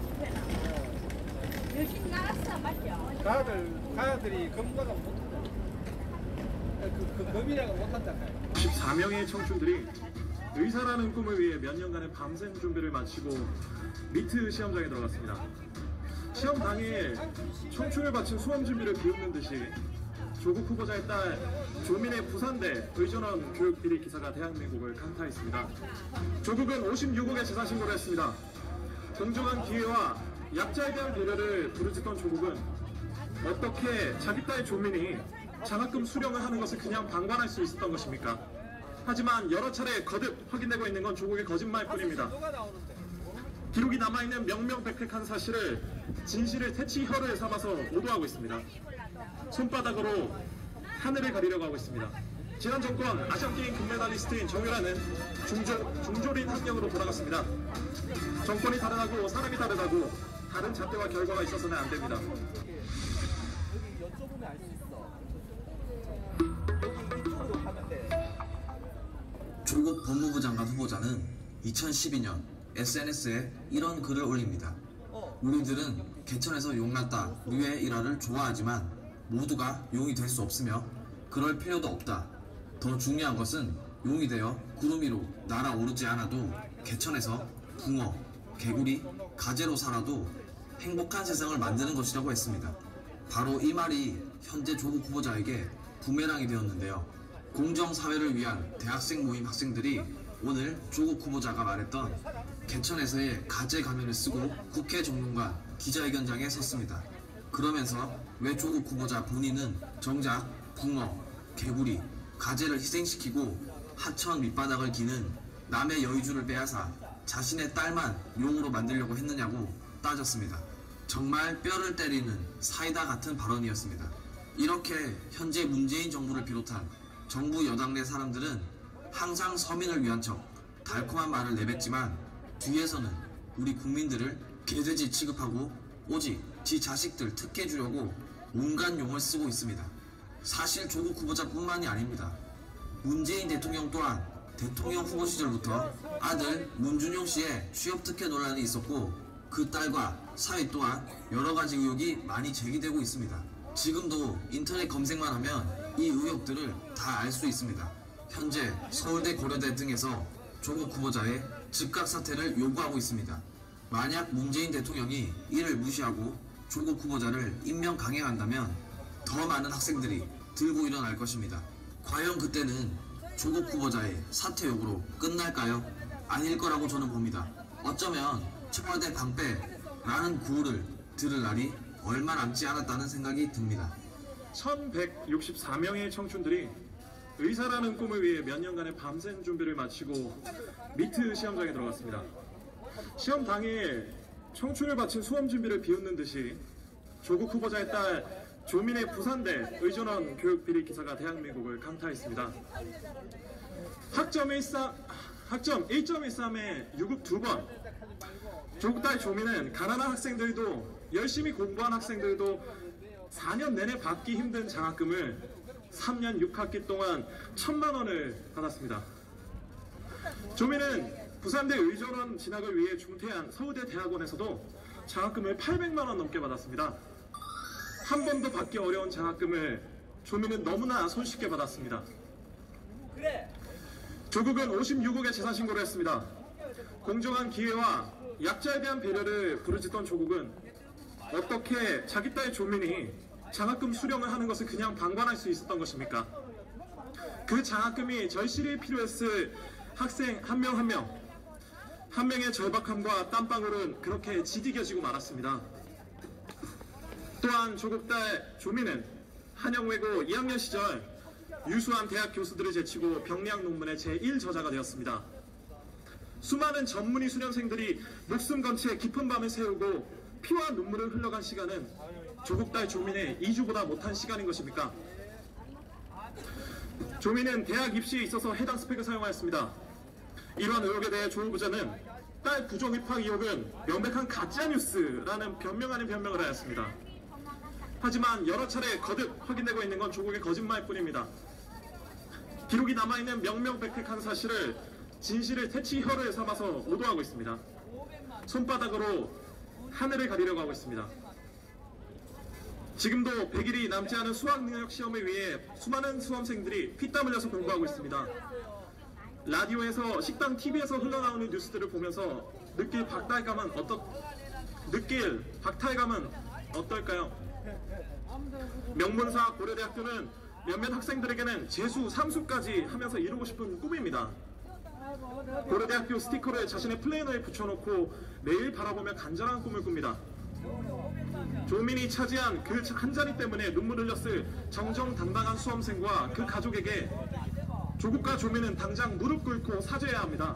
그래. 열심히 나갔어, 맞죠? 가들, 가들이 검거가 못한다. 그, 그 검이라고 못한다. 십사 명의 청춘들이 의사라는 꿈을 위해 몇 년간의 밤샘 준비를 마치고 미트 시험장에 들어갔습니다. 시험 당일 청춘을 바친 수험 준비를 비웃는 듯이 조국 후보자의 딸 조민의 부산대 의전원 교육비리 기사가 대한민국을 강타했습니다. 조국은 오십육억의 재산 신고를 했습니다. 정중한 기회와 약자에 대한 배려를 부르짖던 조국은 어떻게 자기 딸 조민이 장학금 수령을 하는 것을 그냥 방관할 수 있었던 것입니까? 하지만 여러 차례 거듭 확인되고 있는 건 조국의 거짓말뿐입니다. 누가 나오는데? 기록이 남아있는 명명백백한 사실을 진실을 퇴치 혀를 삼아서 오도하고 있습니다. 손바닥으로 하늘을 가리려고 하고 있습니다. 지난 정권 아시안게임 금메달리스트인 정유라는 중조, 중졸인 학력으로 돌아갔습니다. 정권이 다르다고 사람이 다르다고 다른 잣대와 결과가 있어서는 안 됩니다. 여기 여쭤보면 알 수 있어. 여기 이쪽으로 가면 돼. 조국 법무부 장관 후보자는 이천십이 년 에스엔에스에 이런 글을 올립니다. 우리들은 개천에서 용났다 류의 일화를 좋아하지만 모두가 용이 될 수 없으며 그럴 필요도 없다. 더 중요한 것은 용이 되어 구름 위로 날아오르지 않아도 개천에서 붕어, 개구리, 가재로 살아도 행복한 세상을 만드는 것이라고 했습니다. 바로 이 말이 현재 조국 후보자에게 부메랑이 되었는데요. 공정사회를 위한 대학생 모임 학생들이 오늘 조국 후보자가 말했던 개천에서의 가재 가면을 쓰고 국회 정문관 기자회견장에 섰습니다. 그러면서 왜 조국 후보자 본인은 정작 붕어, 개구리, 가재를 희생시키고 하천 밑바닥을 기는 남의 여의주를 빼앗아 자신의 딸만 용으로 만들려고 했느냐고 따졌습니다. 정말 뼈를 때리는 사이다 같은 발언이었습니다. 이렇게 현재 문재인 정부를 비롯한 정부 여당 내 사람들은 항상 서민을 위한 척 달콤한 말을 내뱉지만 뒤에서는 우리 국민들을 개돼지 취급하고 오직 지 자식들 특혜주려고 온갖 용을 쓰고 있습니다. 사실 조국 후보자뿐만이 아닙니다. 문재인 대통령 또한 대통령 후보 시절부터 아들 문준용 씨의 취업 특혜 논란이 있었고 그 딸과 사위 또한 여러 가지 의혹이 많이 제기되고 있습니다. 지금도 인터넷 검색만 하면 이 의혹들을 다 알 수 있습니다. 현재 서울대 고려대 등에서 조국 후보자의 즉각 사퇴를 요구하고 있습니다. 만약 문재인 대통령이 이를 무시하고 조국 후보자를 임명 강행한다면 더 많은 학생들이 들고 일어날 것입니다. 과연 그때는 조국 후보자의 사퇴 요구로 끝날까요? 아닐 거라고 저는 봅니다. 어쩌면 청와대 방패라는 구호를 들을 날이 얼마 남지 않았다는 생각이 듭니다. 천백육십사 명의 청춘들이 의사라는 꿈을 위해 몇 년간의 밤샘 준비를 마치고 미트 시험장에 들어갔습니다. 시험 당일 청춘을 바친 수험 준비를 비웃는 듯이 조국 후보자의 딸 조민의 부산대 의전원 교육 비리 기사가 대한민국을 강타했습니다. 학점 일삼, 학점 일 점 일삼에 유급 두 번. 조국 딸 조민은 가난한 학생들도 열심히 공부한 학생들도 사 년 내내 받기 힘든 장학금을 삼 년 육 학기 동안 천만 원을 받았습니다. 조민은 부산대 의전원 진학을 위해 중퇴한 서울대 대학원에서도 장학금을 팔백만 원 넘게 받았습니다. 한 번도 받기 어려운 장학금을 조민은 너무나 손쉽게 받았습니다. 조국은 오십육억의 재산 신고를 했습니다. 공정한 기회와 약자에 대한 배려를 부르짖던 조국은 어떻게 자기 딸 조민이 장학금 수령을 하는 것을 그냥 방관할 수 있었던 것입니까? 그 장학금이 절실히 필요했을 학생 한 명 한 명, 한 명의 절박함과 땀방울은 그렇게 지디겨지고 말았습니다. 또한 조국 딸 조민은 한영외고 이 학년 시절 유수한 대학 교수들을 제치고 병리학 논문의 제일 저자가 되었습니다. 수많은 전문의 수련생들이 목숨 건 채 깊은 밤을 새우고 피와 눈물을 흘러간 시간은 조국 딸 조민의 이 주보다 못한 시간인 것입니까? 조민은 대학 입시에 있어서 해당 스펙을 사용하였습니다. 이러한 의혹에 대해 조 후보자는 딸 부정 입학 의혹은 명백한 가짜뉴스라는 변명 아닌 변명을 하였습니다. 하지만 여러 차례 거듭 확인되고 있는 건 조국의 거짓말뿐입니다. 기록이 남아있는 명명백백한 사실을 진실을 퇴치 혀를 삼아서 오도하고 있습니다. 손바닥으로 하늘을 가리려고 하고 있습니다. 지금도 백 일이 남지 않은 수학 능력 시험을 위해 수많은 수험생들이 피땀 흘려서 공부하고 있습니다. 라디오에서 식당 티비에서 흘러나오는 뉴스들을 보면서 느낄 박탈감은 어떠 느낄 박탈감은 어떨까요? 명문사 고려대학교는 몇몇 학생들에게는 재수, 삼수까지 하면서 이루고 싶은 꿈입니다. 고려대학교 스티커를 자신의 플래너에 붙여놓고 매일 바라보며 간절한 꿈을 꿉니다. 조민이 차지한 그 한 자리 때문에 눈물 흘렸을 정정당당한 수험생과 그 가족에게 조국과 조민은 당장 무릎 꿇고 사죄해야 합니다.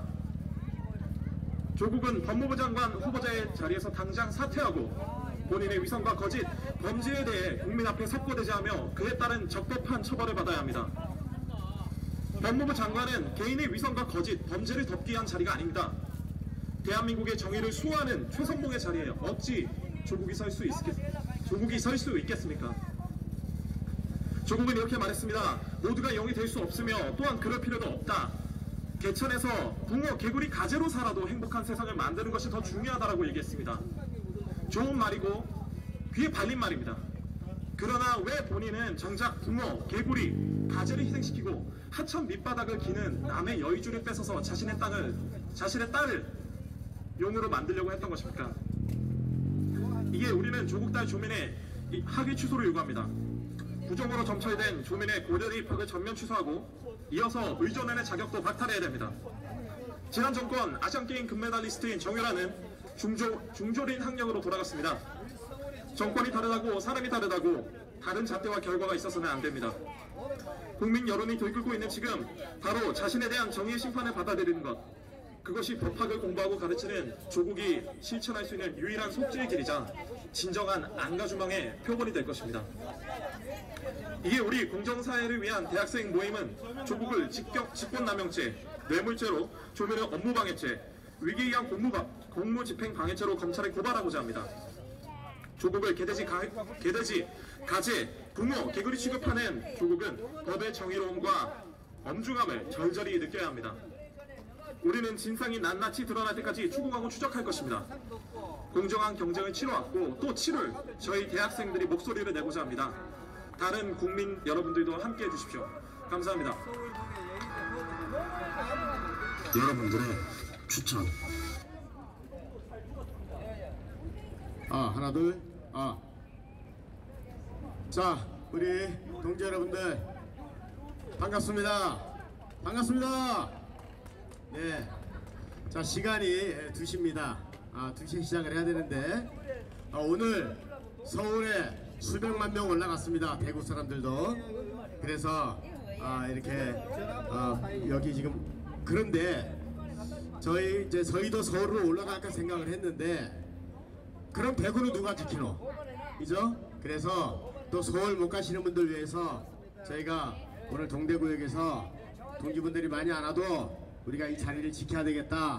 조국은 법무부 장관 후보자의 자리에서 당장 사퇴하고 본인의 위선과 거짓, 범죄에 대해 국민 앞에 석고대죄하며 그에 따른 적법한 처벌을 받아야 합니다. 법무부 장관은 개인의 위선과 거짓, 범죄를 덮기 위한 자리가 아닙니다. 대한민국의 정의를 수호하는 최선봉의 자리에 어찌 조국이 설 수 있겠, 조국이 설 수 있겠습니까? 조국은 이렇게 말했습니다. 모두가 영이 될 수 없으며 또한 그럴 필요도 없다. 개천에서 붕어, 개구리, 가재로 살아도 행복한 세상을 만드는 것이 더 중요하다라고 얘기했습니다. 좋은 말이고 귀에 발린 말입니다. 그러나 왜 본인은 정작 붕어, 개구리, 가재를 희생시키고 하천 밑바닥을 기는 남의 여의주를 뺏어서 자신의 땅을, 자신의 딸을 용으로 만들려고 했던 것입니까? 이게 우리는 조국 딸 조민의 학위 취소를 요구합니다. 부정으로 점철된 조민의 고려대 입학을 전면 취소하고 이어서 의전원의 자격도 박탈해야 됩니다. 지난 정권 아시안게임 금메달리스트인 정유라는 중조, 중졸인 학력으로 돌아갔습니다. 정권이 다르다고 사람이 다르다고 다른 잣대와 결과가 있어서는 안 됩니다. 국민 여론이 들끓고 있는 지금 바로 자신에 대한 정의의 심판을 받아들이는 것, 그것이 법학을 공부하고 가르치는 조국이 실천할 수 있는 유일한 속죄의 길이자 진정한 안가주망의 표본이 될 것입니다. 이게 우리 공정사회를 위한 대학생 모임은 조국을 직격, 직권남용죄, 뇌물죄로 조민을 업무방해죄, 위기에 의한 공무방, 공무집행방해죄로 검찰에 고발하고자 합니다. 조국을 개돼지, 가, 개돼지, 가재, 붕어, 개구리 취급하는 조국은 법의 정의로움과 엄중함을 절절히 느껴야 합니다. 우리는 진상이 낱낱이 드러날 때까지 추구하고 추적할 것입니다. 공정한 경쟁을 치러왔고 또 치를 저희 대학생들이 목소리를 내고자 합니다. 다른 국민 여러분들도 함께해 주십시오. 감사합니다. 여러분들의 추천. 아, 하나 둘. 아. 자, 우리 동지 여러분들 반갑습니다. 반갑습니다. 네. 자, 시간이 두 시입니다. 아, 두 시에 시작을 해야 되는데 아, 오늘 서울에 수백만 명 올라갔습니다. 대구 사람들도. 그래서 아, 이렇게 아, 여기 지금 그런데 저희 이제 저희도 서울로 올라갈까 생각을 했는데 그럼 대구는 누가 지키노? 그죠? 그래서 또 서울 못 가시는 분들 위해서 저희가 오늘 동대구역에서 동지분들이 많이 안 와도 우리가 이 자리를 지켜야 되겠다.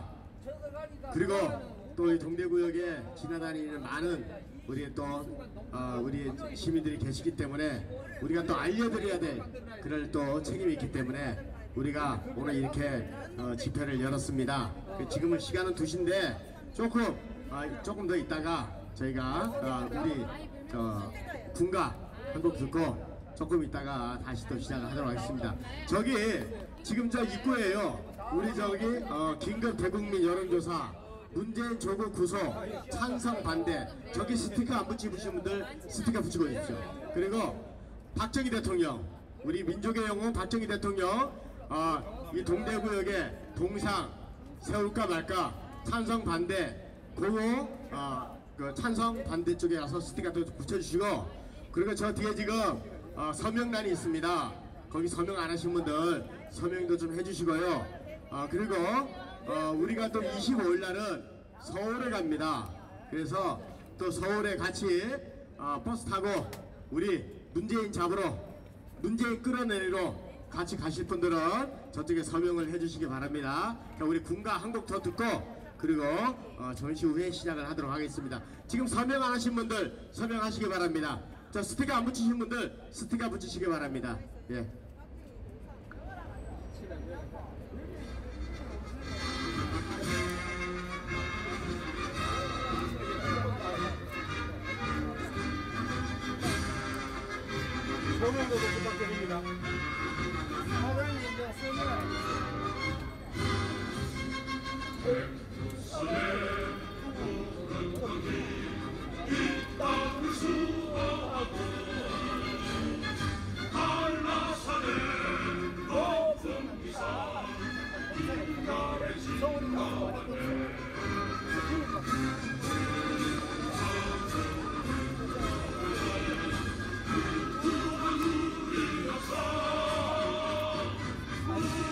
그리고 또 이 동대구역에 지나다니는 많은 우리 또 어, 우리 시민들이 계시기 때문에 우리가 또 알려드려야 될 그럴 또 책임이 있기 때문에 우리가 오늘 이렇게 어, 집회를 열었습니다. 지금은 시간은 두 시인데 조금 어, 조금 더 있다가 저희가 어, 우리 저 군가 한 곡 듣고 조금 있다가 다시 또 시작을 하도록 하겠습니다. 저기 지금 저 입구에요. 우리 저기 어, 긴급 대국민 여론조사 문재인 조국 구속 찬성 반대 저기 스티커 안 붙이신 분들 스티커 붙이고 있죠. 그리고 박정희 대통령 우리 민족의 영웅 박정희 대통령 어, 이 동대구역에 동상 세울까 말까 찬성 반대 그거 어, 그 찬성 반대 쪽에 가서 스티커도 붙여주시고 그리고 저 뒤에 지금 어, 서명란이 있습니다. 거기 서명 안 하신 분들 서명도 좀 해주시고요. 어, 그리고 어, 우리가 또 이십오일 날은 서울에 갑니다. 그래서 또 서울에 같이 어, 버스 타고 우리 문재인 잡으러 문재인 끌어내리러 같이 가실 분들은 저쪽에 서명을 해주시기 바랍니다. 우리 군가 한 곡 더 듣고 그리고 어, 전시 후에 시작을 하도록 하겠습니다. 지금 서명 안 하신 분들 서명하시기 바랍니다. 저 스티커 안 붙이신 분들 스티커 붙이시기 바랍니다. 예. 서명도 부탁드립니다. 사장님 이제 서명 안 아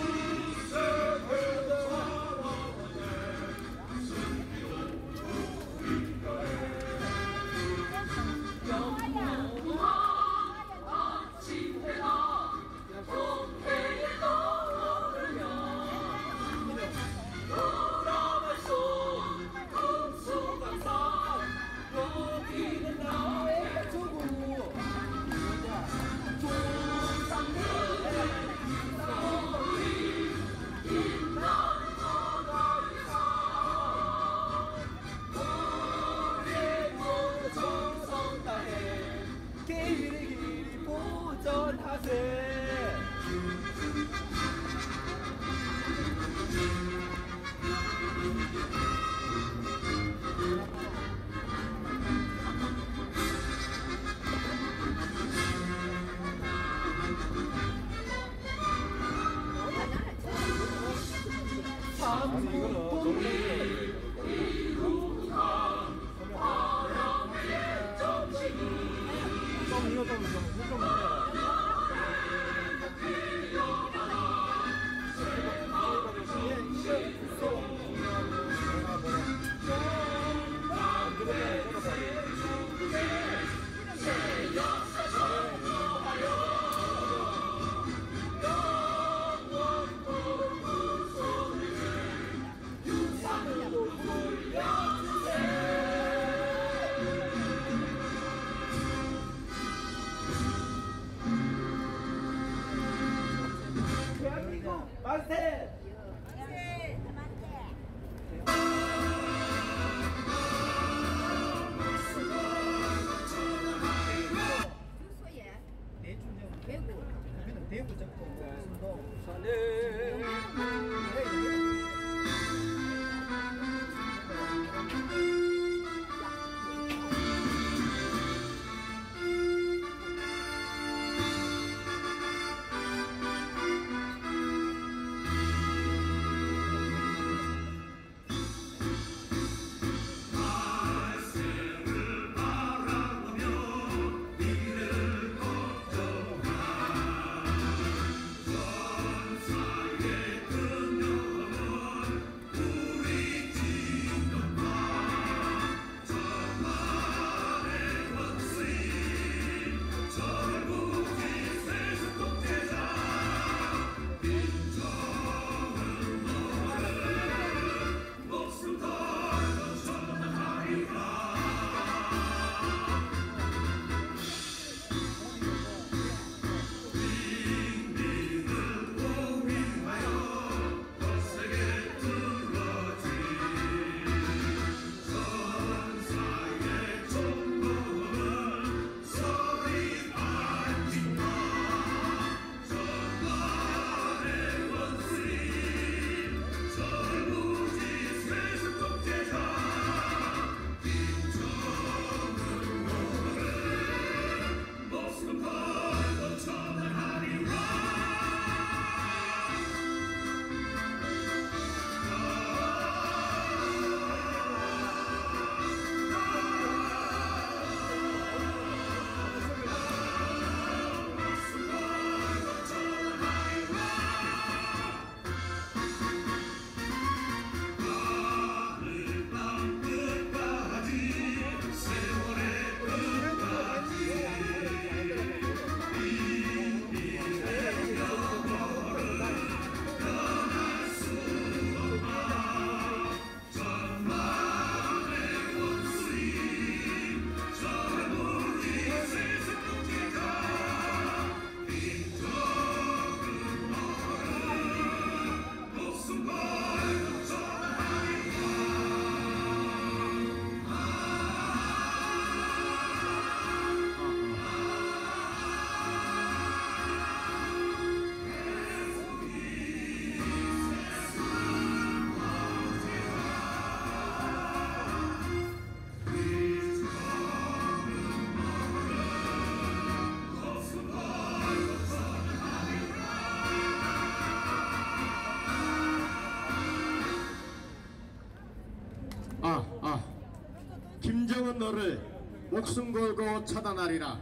김정은 너를 목숨 걸고 처단하리라.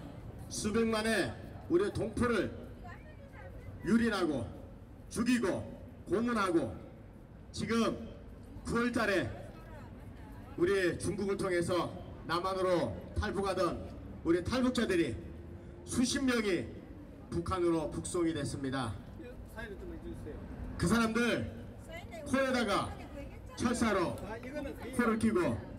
수백만의 우리 동포를 유린하고 죽이고 고문하고 지금 구월 달에 우리 중국을 통해서 남한으로 탈북하던 우리 탈북자들이 수십 명이 북한으로 북송이 됐습니다. 그 사람들 코에다가 철사로 코를 끼고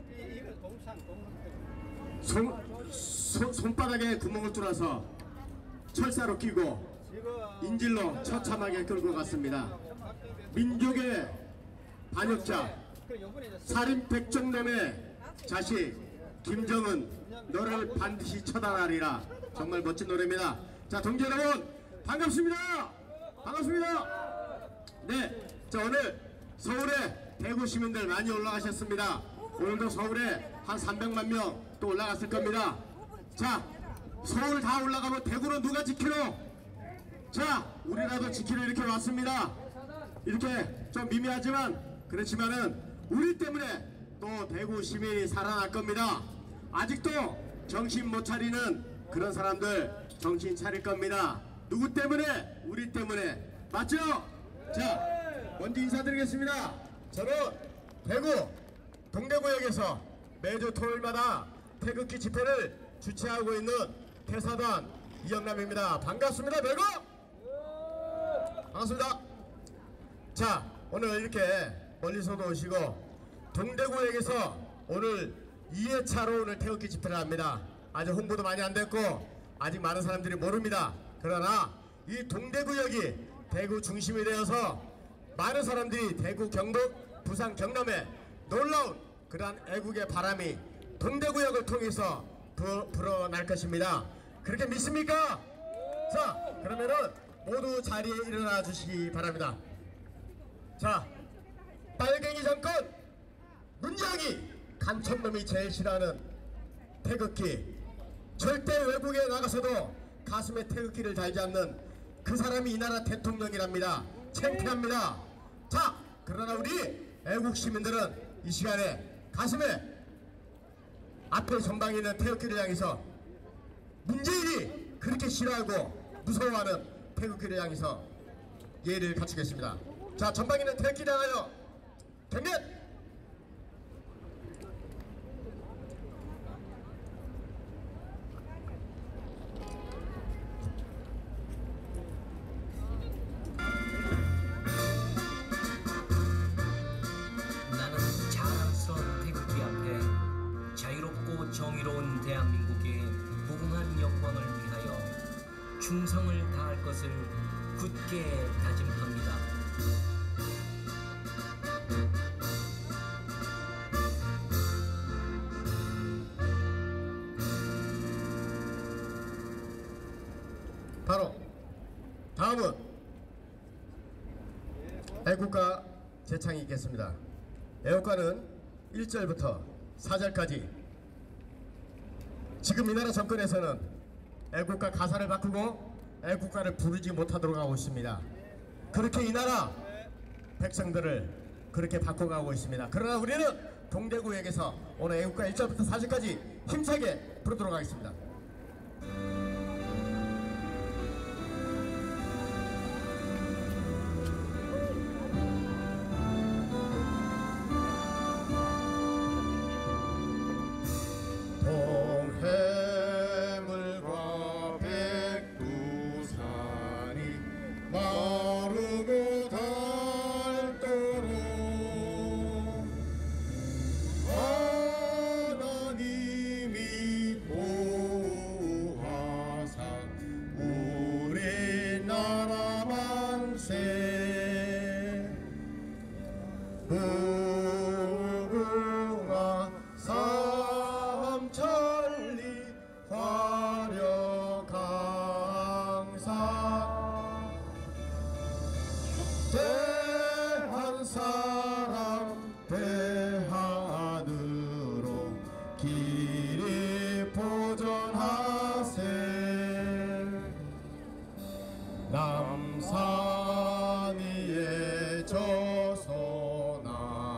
손, 손, 손바닥에 구멍을 뚫어서 철사로 끼고 인질로 처참하게 끌고 갔습니다. 민족의 반역자 살인 백정놈의 자식 김정은 너를 반드시 처단하리라. 정말 멋진 노래입니다. 자, 동지 여러분 반갑습니다. 반갑습니다. 네, 자, 오늘 서울에 대구 시민들 많이 올라가셨습니다. 오늘도 서울에 한 삼백만 명 또 올라갔을 겁니다. 자, 서울 다 올라가면 대구는 누가 지키노? 자, 우리라도 지키러 이렇게 왔습니다. 이렇게 좀 미미하지만 그렇지만은 우리 때문에 또 대구 시민이 살아날 겁니다. 아직도 정신 못 차리는 그런 사람들 정신 차릴 겁니다. 누구 때문에? 우리 때문에. 맞죠? 자, 먼저 인사드리겠습니다. 저는 대구 동대구역에서 매주 토요일마다 태극기 집회를 주최하고 있는 태사단 이영남입니다. 반갑습니다. 대구! 반갑습니다. 자, 오늘 이렇게 멀리서도 오시고 동대구역에서 오늘 이 회차로 오늘 태극기 집회를 합니다. 아직 홍보도 많이 안 됐고 아직 많은 사람들이 모릅니다. 그러나 이 동대구역이 대구 중심이 되어서 많은 사람들이 대구, 경북, 부산, 경남에 놀라운 그러한 애국의 바람이 동대구역을 통해서 불어, 불어날 것입니다. 그렇게 믿습니까? 자, 그러면은 모두 자리에 일어나 주시기 바랍니다. 자, 빨갱이 정권 문재인이 간첩놈이 제일 싫어하는 태극기, 절대 외국에 나가서도 가슴에 태극기를 달지 않는 그 사람이 이 나라 대통령이랍니다. 창피합니다. 자, 그러나 우리 애국 시민들은 이 시간에 가슴에 앞에 전방에 있는 태극기를 향해서 문재인이 그렇게 싫어하고 무서워하는 태극기를 향해서 예의를 갖추겠습니다. 자, 전방에 있는 태극기를 향하여 경례! 정의로운 대한민국의 무궁한 영광을 위하여 충성을 다할 것을 굳게 다짐합니다. 바로 다음은 애국가 제창이 있겠습니다. 애국가는 일 절부터 사 절까지 지금 이 나라 정권에서는 애국가 가사를 바꾸고 애국가를 부르지 못하도록 하고 있습니다. 그렇게 이 나라 백성들을 그렇게 바꿔가고 있습니다. 그러나 우리는 동대구역에서 오늘 애국가 일 절부터 사 절까지 힘차게 부르도록 하겠습니다. 해물과 백두산이 마르고 닳도록 하나님이 보호하사 우리나라 만세 무궁화 삼천리 화려강산 대한사람 대한으로 길이 보존하세 남산 위에 저소나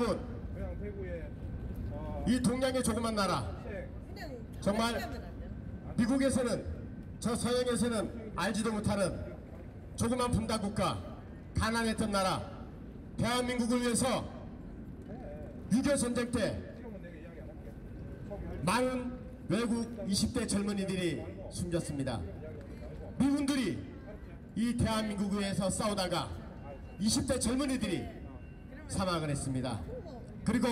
여러분, 그냥 대구에 어, 이 동양의 조그만 나라, 정말 미국에서는, 저 서양에서는 알지도 못하는 조그만 분단국가, 가난했던 나라 대한민국을 위해서 육이오 전쟁 때 많은 외국 이십 대 젊은이들이 숨졌습니다. 미군들이 이 대한민국을 위해서 싸우다가 이십 대 젊은이들이 사망을 했습니다. 그리고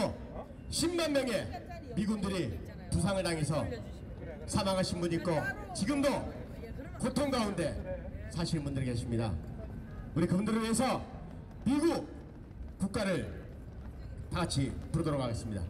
십만 명의 미군들이 부상을 당해서 사망하신 분이 있고 지금도 고통 가운데 사시는 분들이 계십니다. 우리 그분들을 위해서 미국 국가를 다 같이 부르도록 하겠습니다.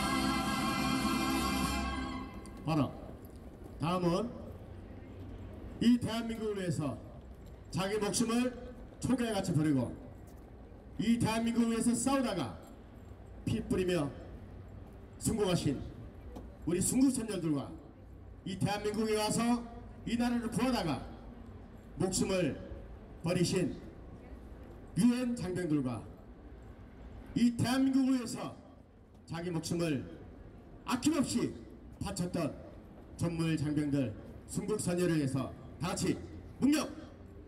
바로 다음은 이 대한민국을 위해서 자기 목숨을 초계같이 버리고 이 대한민국을 위해서 싸우다가 피 뿌리며 순국하신 우리 순국선열들과 이 대한민국에 와서 이 나라를 구하다가 목숨을 버리신 유엔 장병들과 이 대한민국을 위해서 자기 목숨을 아낌없이 바쳤던 전무일 장병들 순국선열을 위해서 다같이 묵념!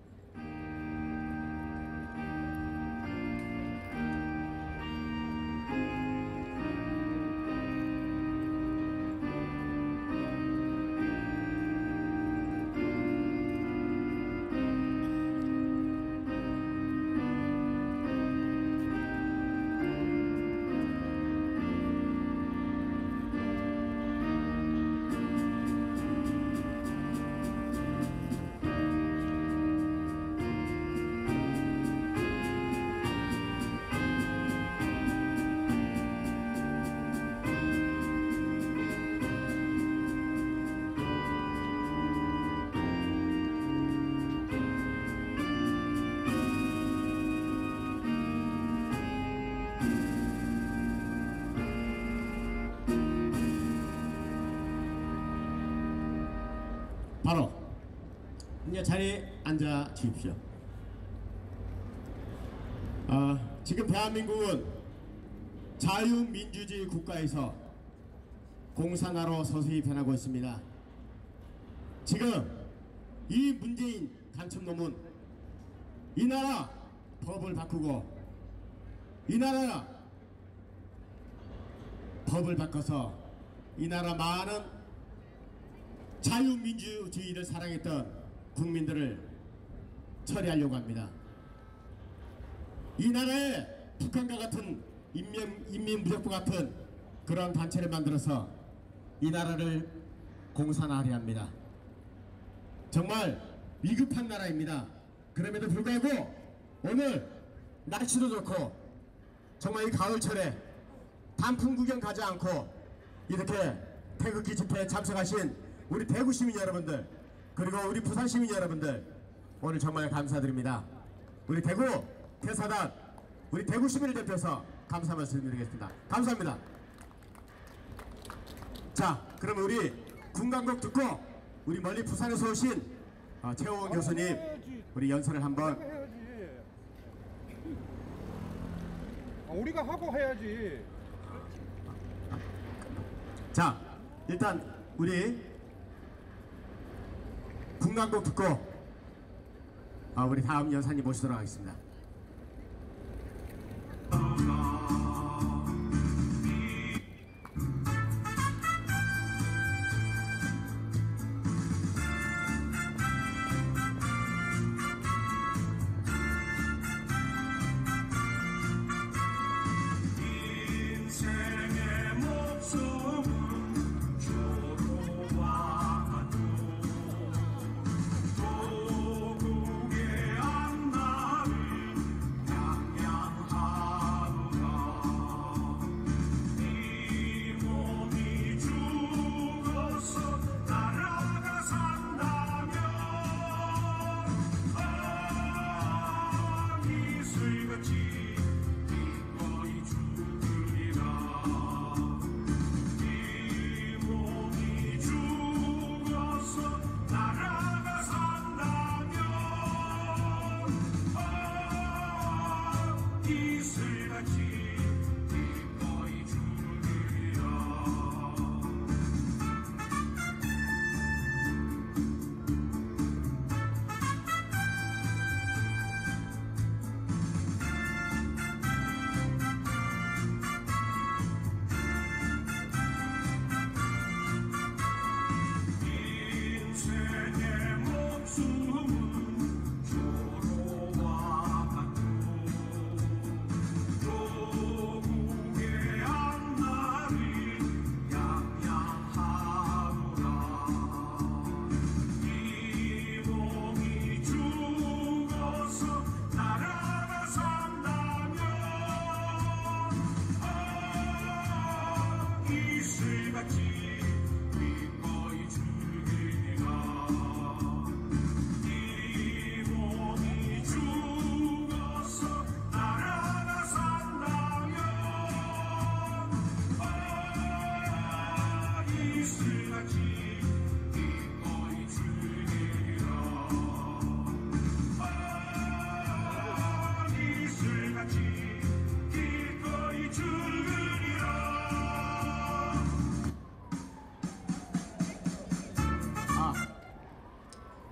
바로 이제 자리에 앉아 주십시오. 어, 지금 대한민국은 자유민주주의 국가에서 공산화로 서서히 변하고 있습니다. 지금 이 문재인 간첩놈은 이 나라 법을 바꾸고 이 나라 법을 바꿔서 이 나라 많은 자유민주주의를 사랑했던 국민들을 처리하려고 합니다. 이 나라에 북한과 같은 인민, 인민무력부 같은 그런 단체를 만들어서 이 나라를 공산화하려 합니다. 정말 위급한 나라입니다. 그럼에도 불구하고 오늘 날씨도 좋고 정말 이 가을철에 단풍 구경 가지 않고 이렇게 태극기 집회에 참석하신 우리 대구 시민 여러분들 그리고 우리 부산 시민 여러분들 오늘 정말 감사드립니다. 우리 대구 대사단 우리 대구 시민을 대표해서 감사 말씀드리겠습니다. 감사합니다. 자, 그럼 우리 군강곡 듣고 우리 멀리 부산에서 오신 어, 최호원 교수님 우리 연설을 한번 아, 우리가 하고 해야지. 자, 일단 우리 군강곡 듣고 아, 우리 다음 연사님 모시도록 하겠습니다. 도국의 앞날을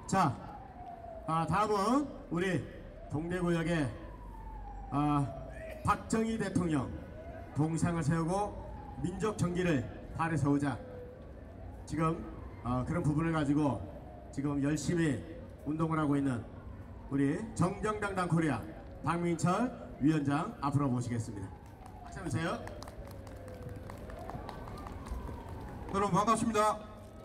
자, 아, 다음은 우리 동대구역의 아, 박정희 대통령 동상을 세우고 민족 정기를 발에 세우자 지금 어, 그런 부분을 가지고 지금 열심히 운동을 하고 있는 우리 정정당당 코리아 박민철 위원장 앞으로 모시겠습니다. 박수 주세요. 여러분 반갑습니다.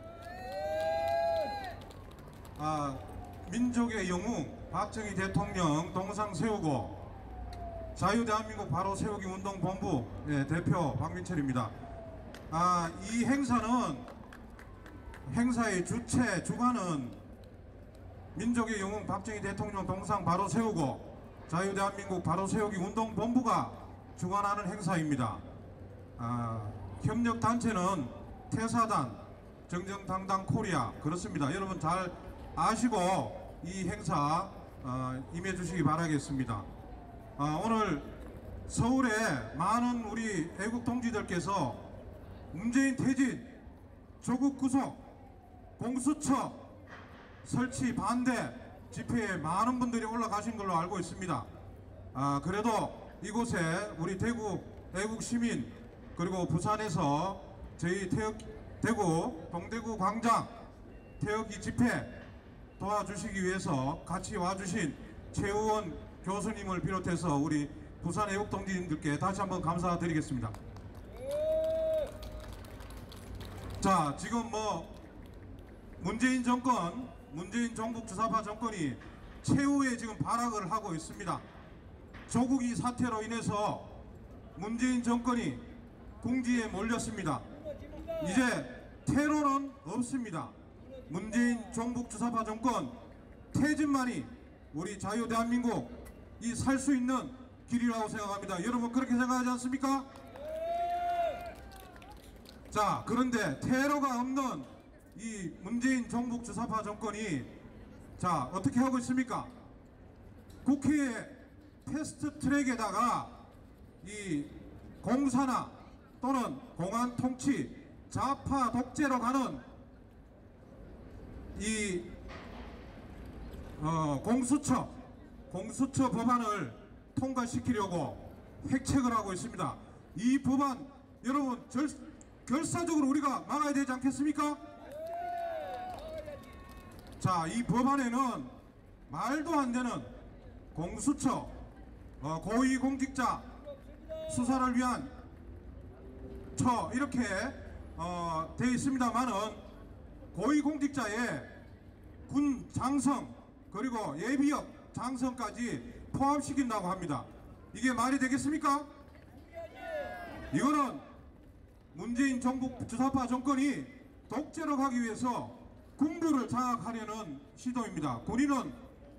아, 민족의 영웅 박정희 대통령 동상 세우고 자유대한민국 바로 세우기 운동본부 예, 대표 박민철입니다. 아, 이 행사는 행사의 주체 주관은 민족의 영웅 박정희 대통령 동상 바로 세우고 자유대한민국 바로 세우기 운동본부가 주관하는 행사입니다. 아, 협력단체는 태사단, 정정당당 코리아 그렇습니다. 여러분 잘 아시고 이 행사 어, 임해 주시기 바라겠습니다. 어, 오늘 서울에 많은 우리 애국 동지들께서 문재인 퇴진, 조국 구속, 공수처 설치 반대 집회에 많은 분들이 올라가신 걸로 알고 있습니다. 아, 그래도 이곳에 우리 대구 애국 시민 그리고 부산에서 저희 태역, 대구 동대구 광장 태역기 집회 도와주시기 위해서 같이 와주신 최우원 교수님을 비롯해서 우리 부산 애국 동지님들께 다시 한번 감사드리겠습니다. 자, 지금 뭐 문재인 정권, 문재인 종북 주사파 정권이 최후의 지금 발악을 하고 있습니다. 조국이 사태로 인해서 문재인 정권이 궁지에 몰렸습니다. 이제 테러는 없습니다. 문재인 종북 주사파 정권 퇴진만이 우리 자유대한민국 이 살 수 있는 길이라고 생각합니다. 여러분 그렇게 생각하지 않습니까? 자, 그런데 테러가 없는 이 문재인 종북 주사파 정권이 자 어떻게 하고 있습니까? 국회의 패스트 트랙에다가 이 공산화 또는 공안 통치 좌파 독재로 가는 이 어, 공수처 공수처 법안을 통과시키려고 획책을 하고 있습니다. 이 법안 여러분 절, 결사적으로 우리가 막아야 되지 않겠습니까? 자, 이 법안에는 말도 안 되는 공수처 어, 고위공직자 수사를 위한 처 이렇게 어, 되어 있습니다만은 고위공직자의 군 장성 그리고 예비역 장성까지 포함시킨다고 합니다. 이게 말이 되겠습니까? 이거는 문재인 정부 주사파 정권이 독재로 가기 위해서 군부를 장악하려는 시도입니다. 군인은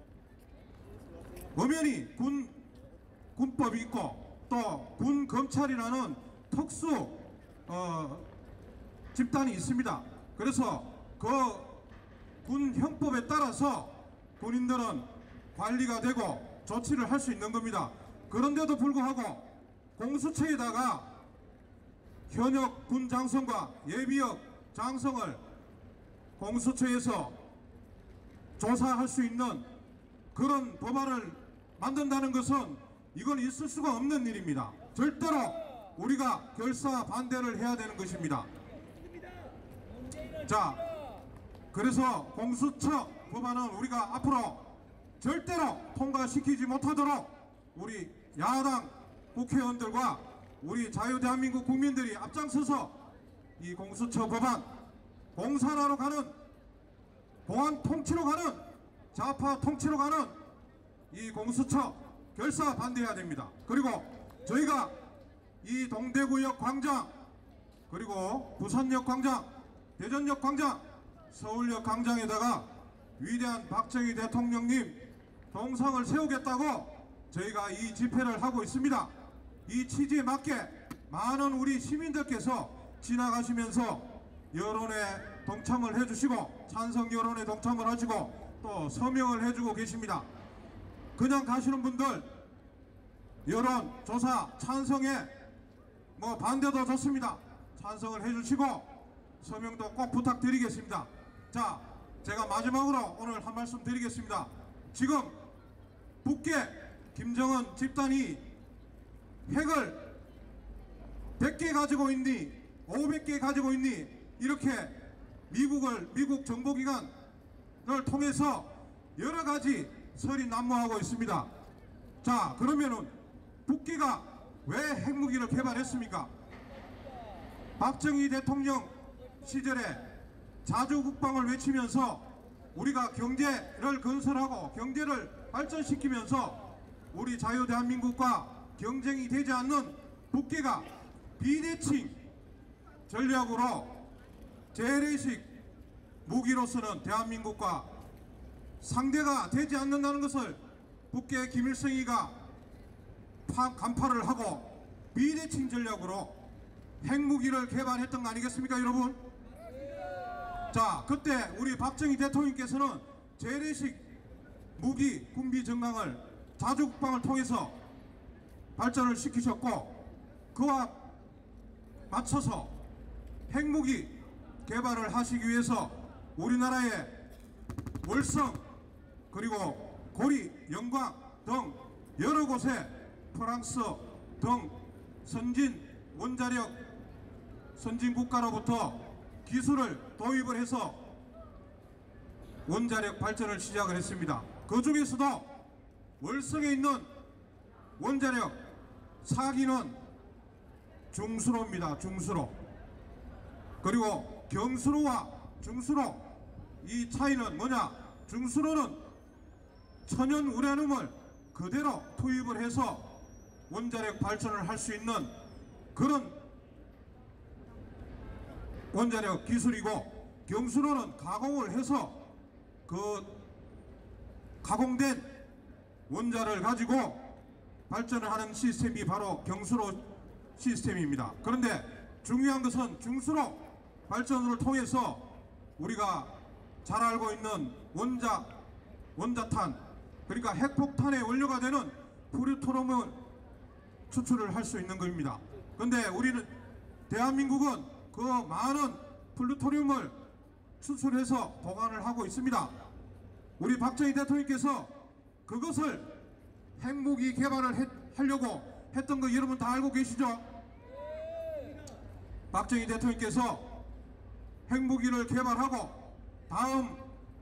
엄연히 군, 군법이 있고 또 군 검찰이라는 특수 어, 집단이 있습니다. 그래서 그 군 형법에 따라서 군인들은 관리가 되고 조치를 할 수 있는 겁니다. 그런데도 불구하고 공수처에다가 현역 군 장성과 예비역 장성을 공수처에서 조사할 수 있는 그런 법안을 만든다는 것은 이건 있을 수가 없는 일입니다. 절대로 우리가 결사 반대를 해야 되는 것입니다. 자, 그래서 공수처 법안은 우리가 앞으로 절대로 통과시키지 못하도록 우리 야당 국회의원들과 우리 자유대한민국 국민들이 앞장서서 이 공수처 법안 공산화로 가는 공안 통치로 가는 좌파 통치로 가는 이 공수처 결사 반대해야 됩니다. 그리고 저희가 이 동대구역 광장 그리고 부산역 광장 대전역 광장 서울역 광장에다가 위대한 박정희 대통령님 동상을 세우겠다고 저희가 이 집회를 하고 있습니다. 이 취지에 맞게 많은 우리 시민들께서 지나가시면서 여론에 동참을 해주시고 찬성 여론에 동참을 하시고 또 서명을 해주고 계십니다. 그냥 가시는 분들 여론 조사 찬성에 뭐 반대도 좋습니다. 찬성을 해주시고 서명도 꼭 부탁드리겠습니다. 자, 제가 마지막으로 오늘 한 말씀 드리겠습니다. 지금 북계 김정은 집단이 핵을 백 개 가지고 있니 오백 개 가지고 있니 이렇게 미국을 미국 정보기관을 통해서 여러 가지 설이 난무하고 있습니다. 자, 그러면은 북계가 왜 핵무기를 개발했습니까? 박정희 대통령 시절에 자주국방을 외치면서 우리가 경제를 건설하고 경제를 발전시키면서 우리 자유 대한민국과 경쟁이 되지 않는 북계가 비대칭 전략으로 재래식 무기로서는 대한민국과 상대가 되지 않는다는 것을 북계 김일성이가 간파를 하고 비대칭 전략으로 핵무기를 개발했던 거 아니겠습니까, 여러분? 자, 그때 우리 박정희 대통령께서는 재래식 무기 군비 정강을 자주국방을 통해서 발전을 시키셨고 그와 맞춰서 핵무기 개발을 하시기 위해서 우리나라의 월성 그리고 고리, 영광 등 여러 곳에 프랑스 등 선진 원자력 선진 국가로부터 기술을 도입을 해서 원자력 발전을 시작을 했습니다. 그 중에서도 월성에 있는 원자력 사기는 중수로입니다. 중수로. 그리고 경수로와 중수로 이 차이는 뭐냐? 중수로는 천연 우라늄을 그대로 투입을 해서 원자력 발전을 할 수 있는 그런 원자력 기술이고 경수로는 가공을 해서 그 가공된 원자를 가지고 발전을 하는 시스템이 바로 경수로 시스템입니다. 그런데 중요한 것은 중수로 발전을 통해서 우리가 잘 알고 있는 원자, 원자탄 그러니까 핵폭탄의 원료가 되는 플루토늄을 추출을 할 수 있는 겁니다. 그런데 우리는 대한민국은 그 많은 플루토늄을 추출해서 보관을 하고 있습니다. 우리 박정희 대통령께서 그것을 핵무기 개발을 했, 하려고 했던 거 여러분 다 알고 계시죠? 박정희 대통령께서 핵무기를 개발하고 다음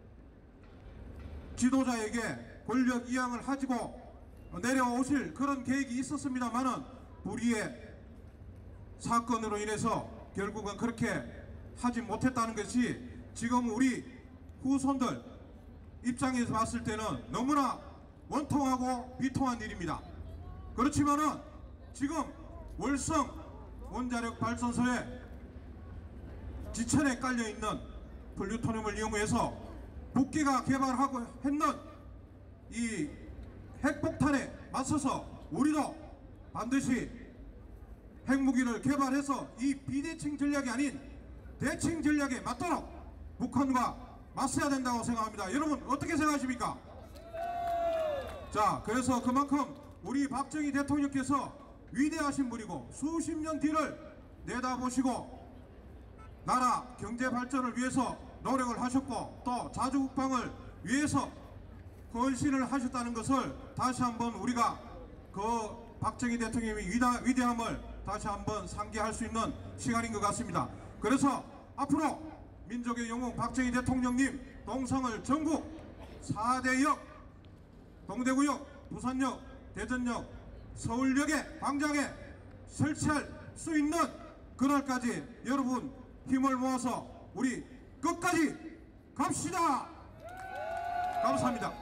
지도자에게 권력 이양을 하시고 내려오실 그런 계획이 있었습니다만은 불의의 사건으로 인해서 결국은 그렇게 하지 못했다는 것이 지금 우리 후손들 입장에서 봤을 때는 너무나 원통하고 비통한 일입니다. 그렇지만은 지금 월성 원자력 발전소에 지천에 깔려있는 플루토늄을 이용해서 북계가 개발하고 했는 이 핵폭탄에 맞서서 우리도 반드시 핵무기를 개발해서 이 비대칭 전략이 아닌 대칭 전략에 맞도록 북한과 맞서야 된다고 생각합니다. 여러분 어떻게 생각하십니까? 자, 그래서 그만큼 우리 박정희 대통령께서 위대하신 분이고 수십 년 뒤를 내다보시고 나라 경제 발전을 위해서 노력을 하셨고 또 자주국방을 위해서 헌신을 하셨다는 것을 다시 한번 우리가 그 박정희 대통령의 위다, 위대함을 다시 한번 상기할 수 있는 시간인 것 같습니다. 그래서 앞으로 민족의 영웅 박정희 대통령님 동상을 전국 사 대역 동대구역, 부산역, 대전역, 서울역의 광장에 설치할 수 있는 그날까지 여러분 힘을 모아서 우리 끝까지 갑시다. 감사합니다.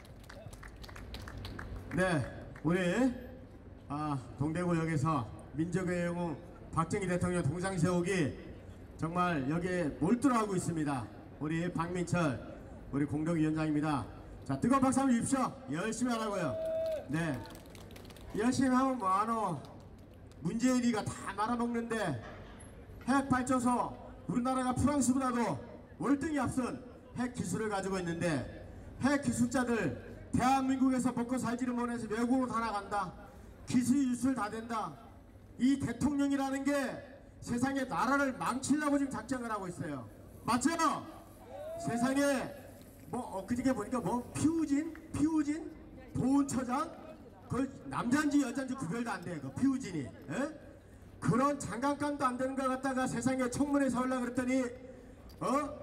네, 우리 아, 동대구역에서 민족의 영웅 박정희 대통령 동상 세우기 정말 여기에 몰두하고 있습니다. 우리 박민철 우리 공동위원장입니다. 자, 뜨거운 박수 한번 주십시오. 열심히 하라고요. 네, 열심히 하면 뭐하노? 문재인이가 다 말아먹는데 핵발전소 우리나라가 프랑스보다도 월등히 앞선 핵기술을 가지고 있는데 핵기술자들 대한민국에서 먹고 살지를 못해서 외국으로 다 나간다. 기술 유출 다 된다. 이 대통령이라는 게 세상에 나라를 망치려고 지금 작정을 하고 있어요. 맞죠? 세상에 뭐 엊그저께 보니까 뭐 피우진 피우진 보훈처장 그 남자인지 여자인지 구별도 안 돼. 그 피우진이 에? 그런 장난감도 안 되는 거 갖다가 세상에 청문회 세우려고 그랬더니 어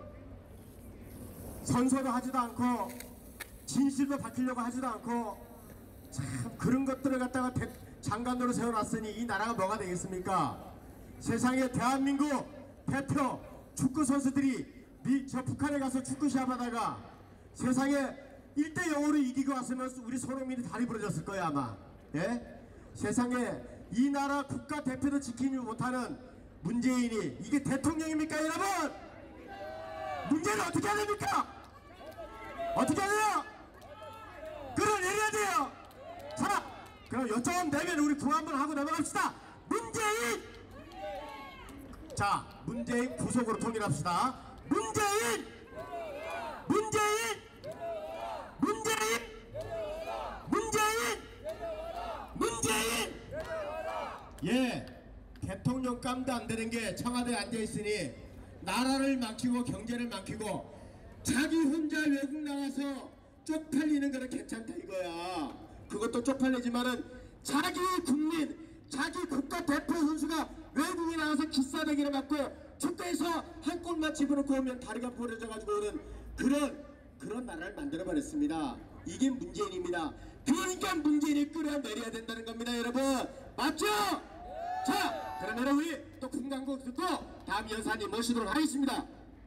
선서도 하지도 않고 진실도 밝히려고 하지도 않고 참 그런 것들을 갖다가 대, 장관으로 세워놨으니 이 나라가 뭐가 되겠습니까? 세상에 대한민국 대표 축구 선수들이 미, 저 북한에 가서 축구 시합하다가 세상에 일 대 영으로 이기고 왔으면 우리 손흥민이 다리 부러졌을 거야 아마. 예? 세상에 이 나라 국가 대표도 지키지 못하는 문재인이 이게 대통령입니까 여러분? 문재인 어떻게 해야 됩니까? 어떻게 해야 돼요? 그걸 내려야 돼요. 자 그럼 여쭤보면 되면 우리 구호 한번 하고 넘어갑시다. 문재인! 자 문재인 구속으로 통일합시다. 문재인! 문재인! 문재인! 문재인! 문재인! 예, 대통령 깜도 안 되는 게 청와대에 앉아있으니 나라를 망치고 경제를 망치고 자기 혼자 외국 나가서 쪽팔리는 거는 괜찮다 이거야. 그것도 쪽팔리지만은 자기 국민, 자기 국가 대표 선수가 외국에 나가서 기싸대기를 맞고 축구에서 한 골만 집어넣고 오면 다리가 부러져가지고 오는 그런 그런 나라를 만들어버렸습니다. 이게 문재인입니다. 그러니까 문재인이 끌어내려야 된다는 겁니다 여러분. 맞죠? 자 그러면 우리 또 군광곡 듣고 다음 연사님 모시도록 하겠습니다.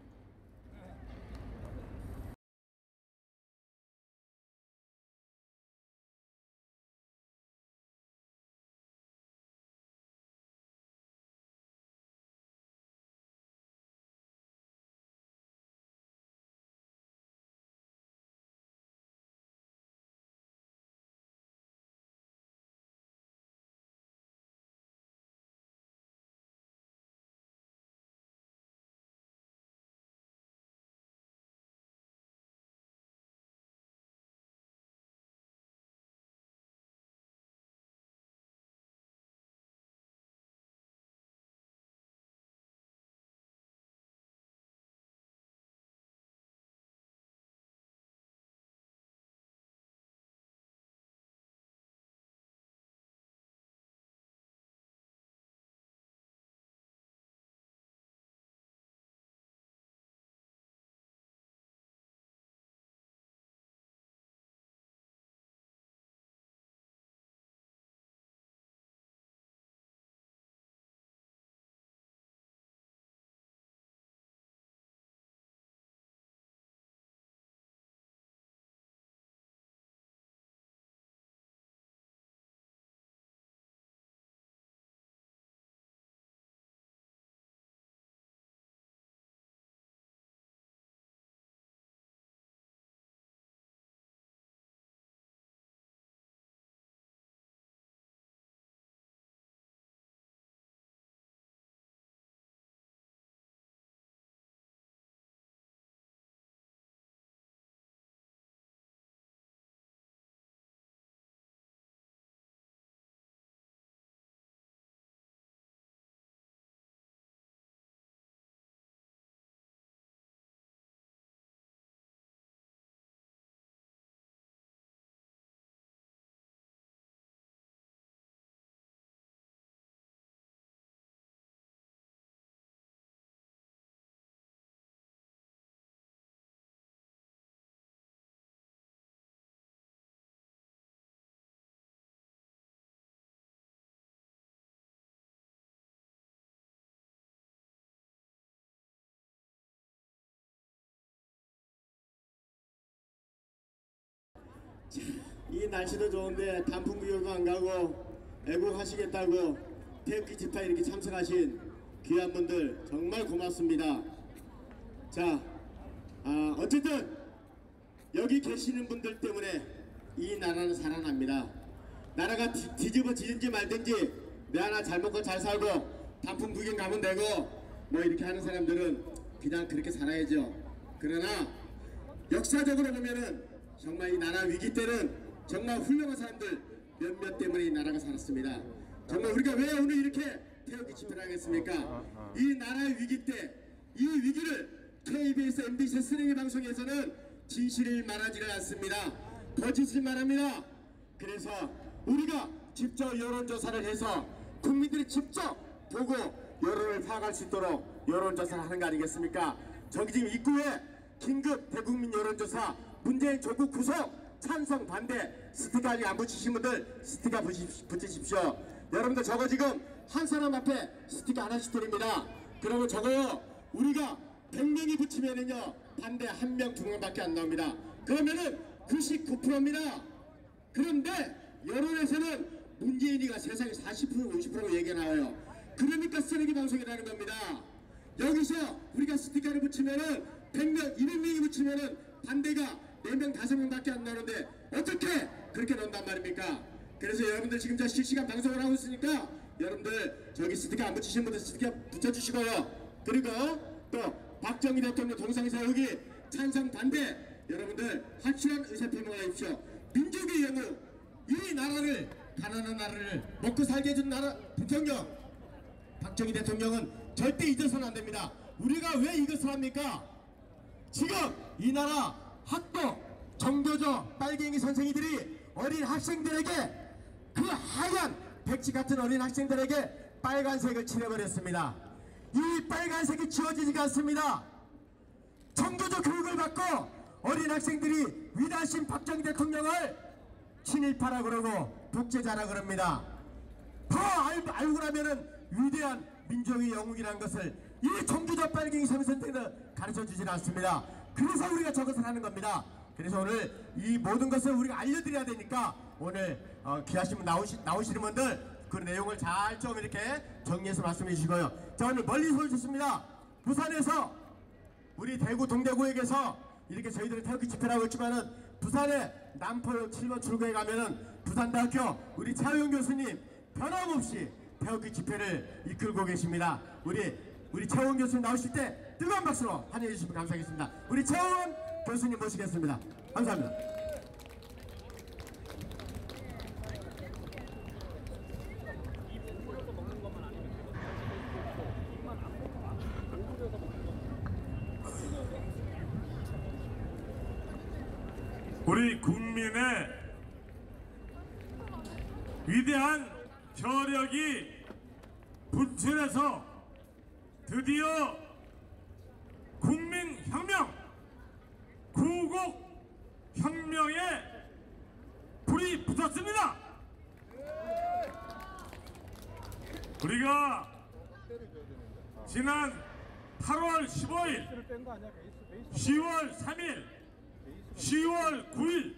이 날씨도 좋은데 단풍 구경도 안 가고 애국하시겠다고 태극기 집회 이렇게 참석하신 귀한 분들 정말 고맙습니다. 자, 아, 어쨌든 여기 계시는 분들 때문에 이 나라는 살아납니다. 나라가 뒤, 뒤집어지든지 말든지 내 하나 잘 먹고 잘 살고 단풍 구경 가면 되고 뭐 이렇게 하는 사람들은 그냥 그렇게 살아야죠. 그러나 역사적으로 보면은 정말 이 나라 위기 때는 정말 훌륭한 사람들 몇몇 때문에 이 나라가 살았습니다. 정말 우리가 왜 오늘 이렇게 태극기 집회를 하겠습니까? 이 나라의 위기 때 이 위기를 케이비에스, 엠비씨 쓰레기 방송에서는 진실을 말하지를 않습니다. 거짓을 말합니다. 그래서 우리가 직접 여론조사를 해서 국민들이 직접 보고 여론을 파악할 수 있도록 여론조사를 하는 거 아니겠습니까? 저기 지금 입구에 긴급 대국민 여론조사 문재인 조국 구속 찬성 반대 스티커 아직 안 붙이신 분들 스티커 붙이십시오. 여러분들 저거 지금 한 사람 앞에 스티커 하나씩 드립니다. 그러면 저거요 우리가 백 명이 붙이면은요 반대 한 명 두 명밖에 안 나옵니다. 그러면은 구십구 퍼센트입니다. 그런데 여론에서는 문재인이가 세상에 사십 퍼센트 오십 퍼센트 얘기가 나와요. 그러니까 쓰레기 방송이라는 겁니다. 여기서 우리가 스티커를 붙이면은 백 명, 이백 명이 붙이면은 반대가 네 명, 다섯 명밖에 안 나오는데 어떻게 그렇게 넣는단 말입니까? 그래서 여러분들 지금 저 실시간 방송을 하고 있으니까 여러분들 저기 스티커 안 붙이신 분들 스티커 붙여주시고요. 그리고 또 박정희 대통령 동상에서 여기 찬성 반대 여러분들 확실한 의사표명을 해주십시오. 민족의 영웅 이 나라를 가난한 나라를 먹고 살게 해준 나라 대통령 박정희 대통령은 절대 잊어서는 안 됩니다. 우리가 왜 이것을 합니까? 지금 이 나라 학도 정교조 빨갱이 선생이들이 어린 학생들에게 그 하얀 백지 같은 어린 학생들에게 빨간색을 칠해버렸습니다. 이 빨간색이 지워지지가 않습니다. 정교조 교육을 받고 어린 학생들이 위대하신 박정희 대통령을 친일파라 그러고 독재자라 그럽니다. 더 알, 알고 나면은 위대한 민족의 영웅이라는 것을 이 정교조 빨갱이 선생들은 가르쳐주질 않습니다. 그래서 우리가 저것을 하는 겁니다. 그래서 오늘 이 모든 것을 우리가 알려드려야 되니까 오늘 어, 귀하신 분 나오시, 나오시는 분들 그 내용을 잘 좀 이렇게 정리해서 말씀해 주시고요. 자 오늘 멀리서 오셨습니다. 부산에서 우리 대구 동대구역에서 이렇게 저희들이 태극기 집회를 하고 있지만은 부산의 남포 칠 번 출구에 가면은 부산대학교 우리 차우영 교수님 변함없이 태극기 집회를 이끌고 계십니다. 우리 우리 최원 교수님 나오실 때 뜨거운 박수로 환영해 주시면 감사하겠습니다. 우리 최원 교수님 모시겠습니다. 감사합니다. 우리 국민의 위대한 혈력이 분출해서 드디어 국민혁명, 구국혁명에 불이 붙었습니다. 우리가 지난 팔월 십오일, 시월 삼일, 시월 구일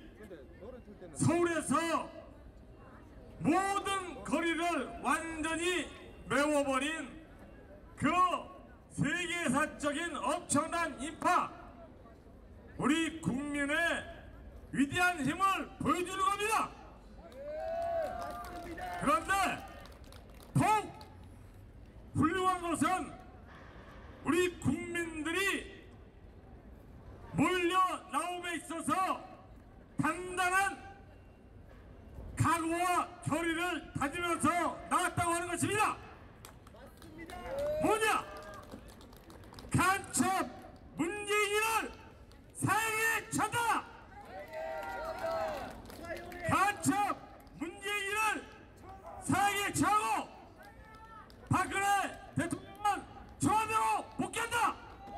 서울에서 모든 거리를 완전히 메워버린 그 세계사적인 엄청난 인파, 우리 국민의 위대한 힘을 보여주는 겁니다. 그런데 더욱 훌륭한 것은 우리 국민들이 몰려 나옴에 있어서 단단한 각오와 결의를 다지면서 나갔다고 하는 것입니다. 뭐냐? 간첩 문재인을 사형에 처다! 간첩 문재인을 사형에 처하고 박근혜 대통령은 청와대로 복귀한다!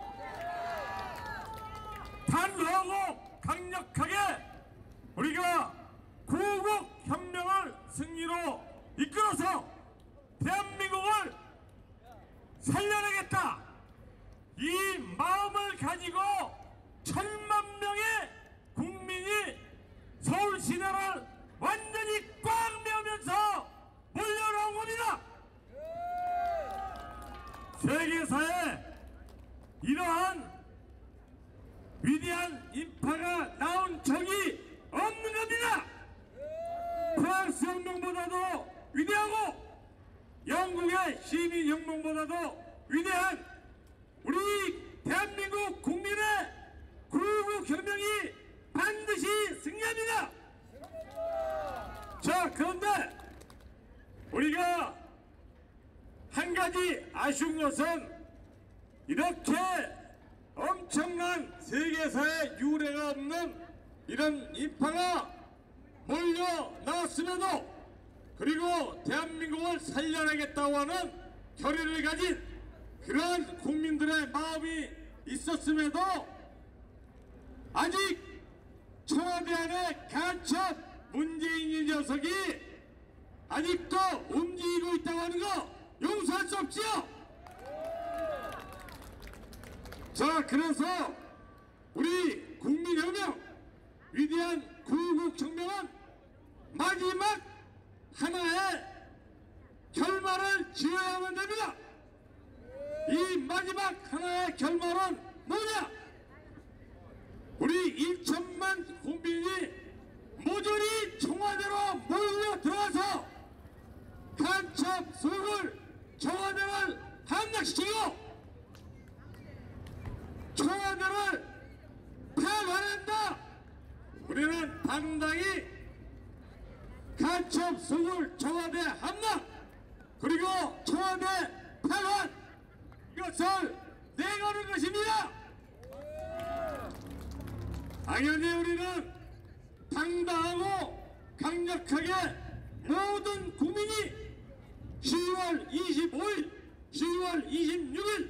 단호하고 강력하게 우리가 구국혁명을 승리로 이끌어서 대한민국을 살려내겠다! 이 마음을 가지고 천만 명의 국민이 서울 시내를 완전히 꽉 메우면서 몰려나온 겁니다! 세계사에 이러한 위대한 인파가 나온 적이 없는 겁니다! 프랑스 혁명보다도 위대하고 영국의 시민혁명보다도 위대한 우리 대한민국 국민의 구국혁명이 반드시 승리합니다! 자, 그런데 우리가 한 가지 아쉬운 것은 이렇게 엄청난 세계사의 유례가 없는 이런 인파가 몰려 나왔음에도 그리고 대한민국을 살려내겠다고 하는 결의를 가진 그러한 국민들의 마음이 있었음에도 아직 청와대 안에 간첩 문재인 이 녀석이 아직도 움직이고 있다고 하는 거 용서할 수 없지요. 자, 그래서 우리 국민혁명 위대한 구국혁명은 마지막 하나의 결말을 지어야만 됩니다. 이 마지막 하나의 결말은 뭐냐? 우리 일천만 국민이 모조리 청와대로 몰려 들어가서 간첩 속을 청와대를 함락시키고 청와대를 파괴한다. 우리는 당당히 간첩 속을 청와대 함락 그리고 청와대 파괴 이것을 내거는 것입니다. 당연히 우리는 당당하고 강력하게 모든 국민이 시월 이십오일, 시월 이십육일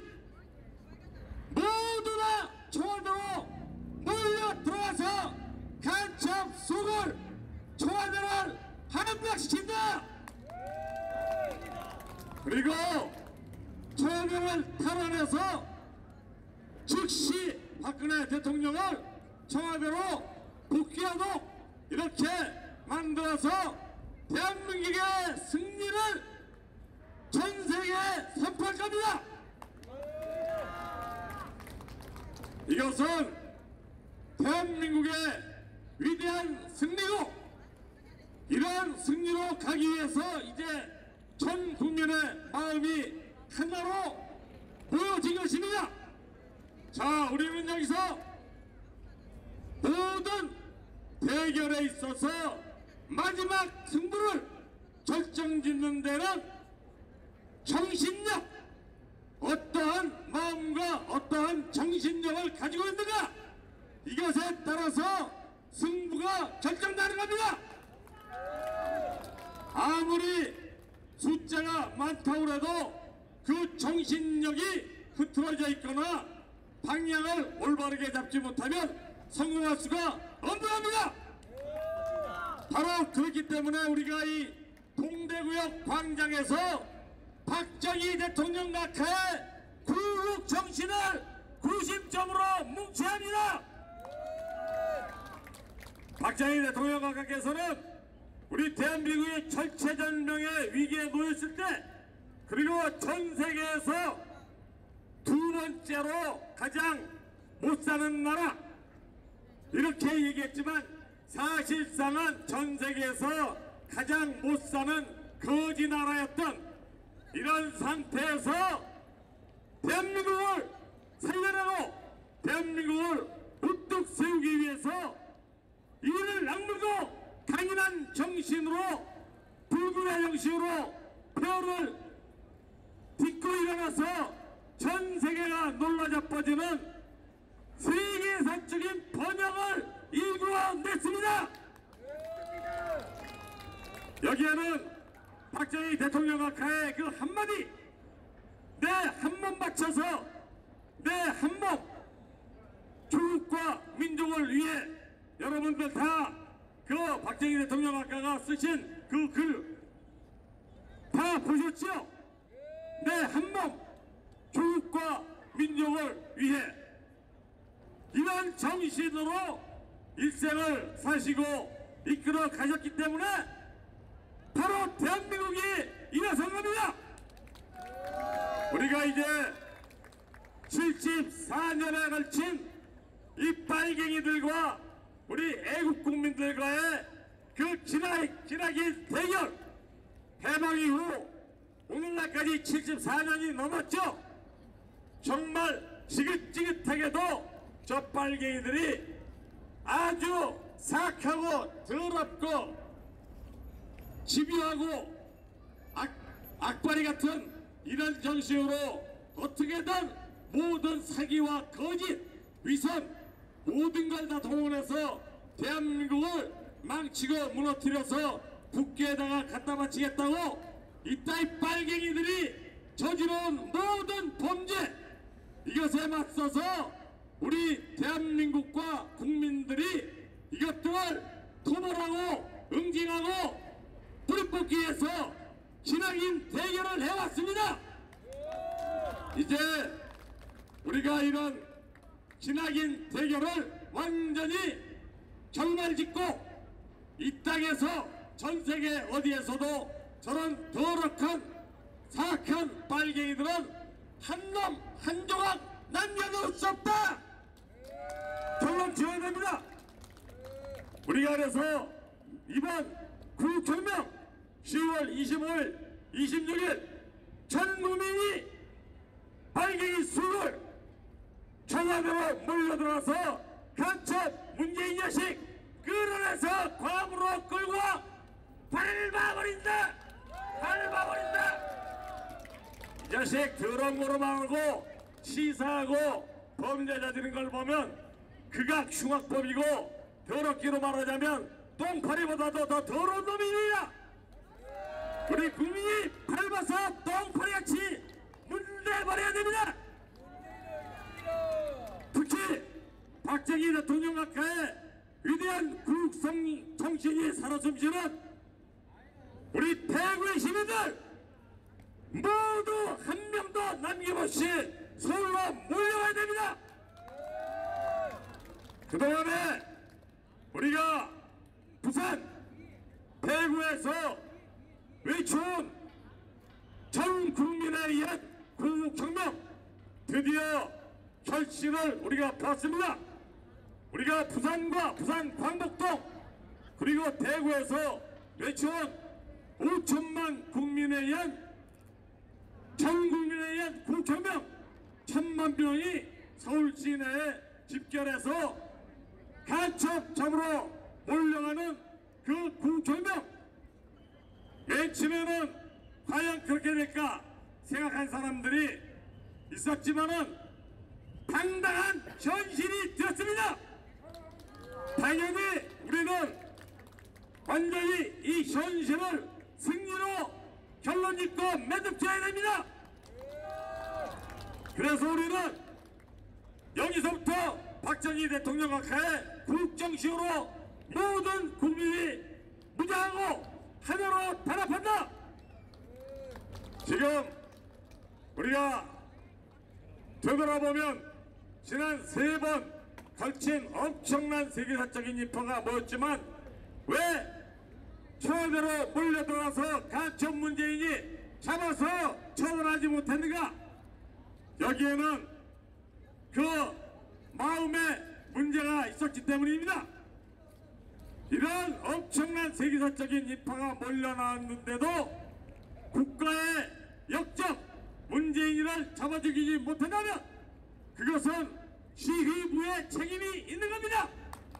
모두 다 청와대로 몰려 들어가서 간첩 속을 청와대를 함락시킨다. 그리고 청와대를 탈환해서 즉시 박근혜 대통령을 청와대로 복귀하도록 이렇게 만들어서 대한민국의 승리를 전 세계에 선포할 겁니다. 이것은 대한민국의 위대한 승리고 이러한 승리로 가기 위해서 이제 전 국민의 마음이 하나로 모여진 것입니다. 자, 우리는 여기서 모든 대결에 있어서 마지막 승부를 결정짓는 데는 정신력, 어떠한 마음과 어떠한 정신력을 가지고 있는가 이것에 따라서 승부가 결정되는 겁니다. 아무리 숫자가 많다고 해도 그 정신력이 흐트러져 있거나 방향을 올바르게 잡지 못하면 성공할 수가 없는 겁니다. 바로 그렇기 때문에 우리가 이 동대구역 광장에서 박정희 대통령 낙하의 구국 정신을 구심점으로 뭉쳐야 합니다. 박정희 대통령 각하께서는 우리 대한민국이 철체전명의 위기에 놓였을 때 그리고 전 세계에서 두 번째로 가장 못 사는 나라 이렇게 얘기했지만 사실상은 전 세계에서 가장 못 사는 거지 나라였던 이런 상태에서 대한민국을 살려내고 대한민국을 우뚝 세우기 위해서 이를 악물고 강인한 정신으로 불굴의 정신으로 뼈를 딛고 일어나서 전 세계가 놀라 자빠지는 세계사적인 번영을 일구어냈습니다. 여기에는 박정희 대통령 각하의 그 한마디 내 한 몸 바쳐서 내 한 몸 조국과 민족을 위해 여러분들 다 그 박정희 대통령 각하가 쓰신 그 글 다 보셨죠? 내 한 몸 조국과 민족을 위해 이런 정신으로 일생을 사시고 이끌어 가셨기 때문에 바로 대한민국이 일어선 겁니다. 우리가 이제 칠십사 년에 걸친 이 빨갱이들과 우리 애국 국민들과의 그 기나긴, 기나긴 대결 해방 이후 오늘날까지 칠십사 년이 넘었죠. 정말 지긋지긋하게도 저 빨갱이들이 아주 사악하고 더럽고 집요하고 악, 악바리 같은 이런 정신으로 어떻게든 모든 사기와 거짓, 위선 모든 걸 다 동원해서 대한민국을 망치고 무너뜨려서 국회에다가 갖다 바치겠다고 이따위 빨갱이들이 저지른 모든 범죄, 이것에 맞서서 우리 대한민국과 국민들이 이것들을 토벌하고 응징하고 뿌리뽑기 위해서 진학인 대결을 해왔습니다. 이제 우리가 이런 진학인 대결을 완전히 정말짓고 이 땅에서 전 세계 어디에서도 저런 더럽한 사악한 빨갱이들은 한 놈 한 조각 남겨놓을 수 없다. 결론 지어야 됩니다. 우리가 그래서 이번 구육혁명 시월 이십오일 이십육일 전 국민이 빨갱이 수를 청와대로 몰려들어서 간첩 문재인 자식 끌어내서 괌으로 끌고 밟아버린다. 밟아버린다. 이 자식 더러운 거로만 하고 시사하고 범죄자 되는 걸 보면 극악 흉악범이고 더럽기로 말하자면 똥파리보다도 더 더러운 놈이냐. 우리 국민이 밟아서 똥파리같이 문대버려야 됩니다. 특히 박정희 대통령 각하의 위대한 국성 정신이 살아 숨쉬는 우리 대구의 시민들 모두 한 명도 남김없이 서울로 몰려와야 됩니다. 그동안에 우리가 부산 대구에서 외쳐온 전 국민에 의한 구국혁명 드디어 결실을 우리가 봤습니다. 우리가 부산과 부산 광복동 그리고 대구에서 외쳐온 오천만 국민에 의한 전 국민에 의한 구국혁명 천만 명이 서울 시내에 집결해서 간첩 잡으러 몰려가는 그 구국혁명, 맨 처음에는 과연 그렇게 될까 생각한 사람들이 있었지만은 당당한 현실이 되었습니다. 당연히 우리는 완전히 이 현실을 승리로 결론 짓고 매듭져야 됩니다. 그래서 우리는 여기서부터 박정희 대통령 각하의 국정식으로 모든 국민이 무장하고 하나로 단합한다. 지금 우리가 되돌아보면 지난 세 번 걸친 엄청난 세계사적인 인파가 모였지만 왜 청와대로 몰려들어서 간첩 문재인이 잡아서 처벌하지 못했는가? 여기에는 그 마음에 문제가 있었기 때문입니다. 이런 엄청난 세계사적인 인파가 몰려나왔는데도 국가의 역적 문재인을 잡아 죽이지 못한다면 그것은 시의부의 책임이 있는 겁니다.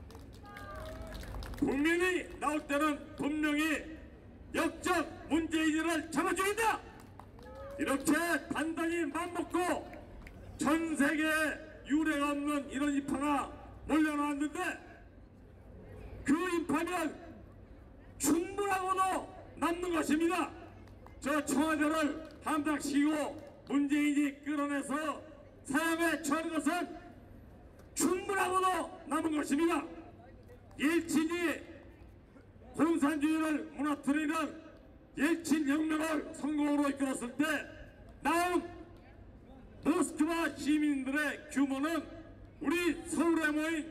국민이 나올 때는 분명히 역적 문재인을 잡아 죽인다. 이렇게 단단히 맘먹고 전 세계에 유례가 없는 이런 인파가 몰려나왔는데 그 인파면 충분하고도 남는 것입니다. 저 청와대를 함락시키고 문재인이 끌어내서 사형에 처하는 것은 충분하고도 남은 것입니다. 일친이 공산주의를 무너뜨리는 일친 혁명을 성공으로 이끌었을 때 나온 모스크바 시민들의 규모는 우리 서울에 모인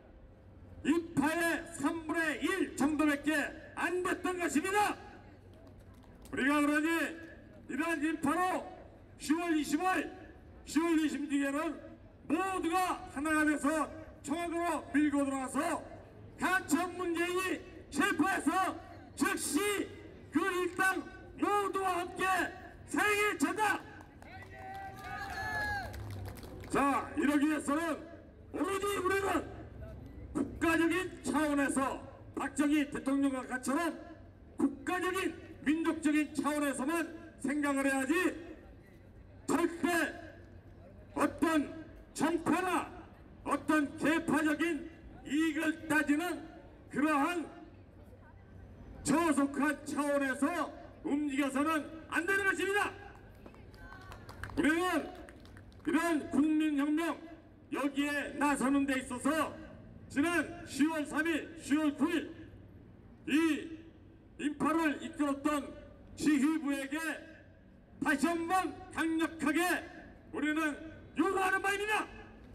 인파의 삼분의 일 정도밖에 안 됐던 것입니다. 우리가 그러니 이러한 인파로 시월 이십오일, 시월 이십육일에는 모두가 하나가 돼서 청와대로 밀고 들어가서 간첩 문재인이 체포해서 즉시 그 일당 모두와 함께 사형에 처한다. 자, 이러기 위해서는 오로지 우리는 국가적인 차원에서 박정희 대통령과 같이처럼 국가적인 민족적인 차원에서만 생각을 해야지 절대 어떤 정파나 어떤 계파적인 이익을 따지는 그러한 저속한 차원에서 움직여서는 안 되는 것입니다. 우리는 이런 국민혁명 여기에 나서는 데 있어서 지난 시월 삼일, 시월 구일 이 인파를 이끌었던 지휘부에게 다시 한번 강력하게 우리는 요구하는 바입니다.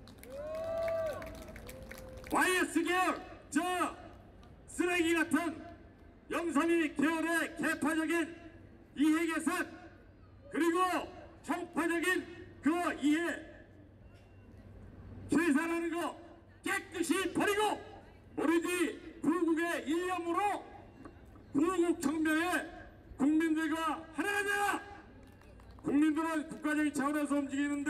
와이에스 계열 저 쓰레기 같은 영삼위 계열의 개파적인 이해 계산 그리고 정파적인 그 이해 계산하는 거 깨끗이 버리고 오로지 구국의 일념으로 구국 혁명에 국민들과 하나가 되라. 국민들은 국가적인 차원에서 움직이는데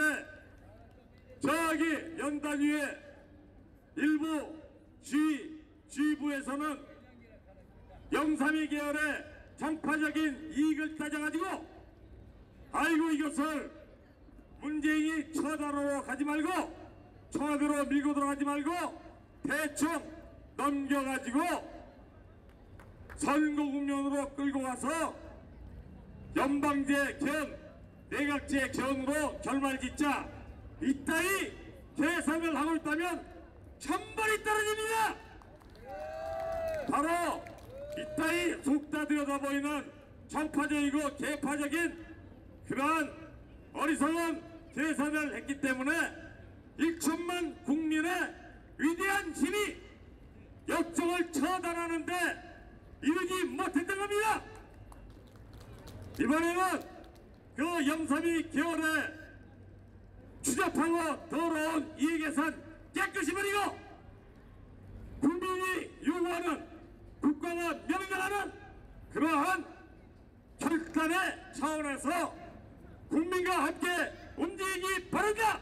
저기 연단 위에 일부 G, G부에서는 영삼위 계열의 정파적인 이익을 따져가지고 아이고 이것을 문재인이 처단으로 가지 말고 청와대로 밀고 들어가지 말고 대충 넘겨가지고 선거 국면으로 끌고 가서 연방제 견, 내각제 견으로 결말짓자 이따위 계산을 하고 있다면 천벌이 떨어집니다. 바로 이따위 속다 들여다보이는 정파적이고 개파적인 그러한 어리석은 계산을 했기 때문에 일천만 국민의 위대한 힘이 역적을 처단하는데 이르지 못했던 겁니다. 이번에는 그 영삼위 계열의 추잡하고 더러운 이해계산 깨끗이 버리고 국민이 요구하는 국가가 명령하는 그러한 결단의 차원에서 국민과 함께 움직이기 바란다.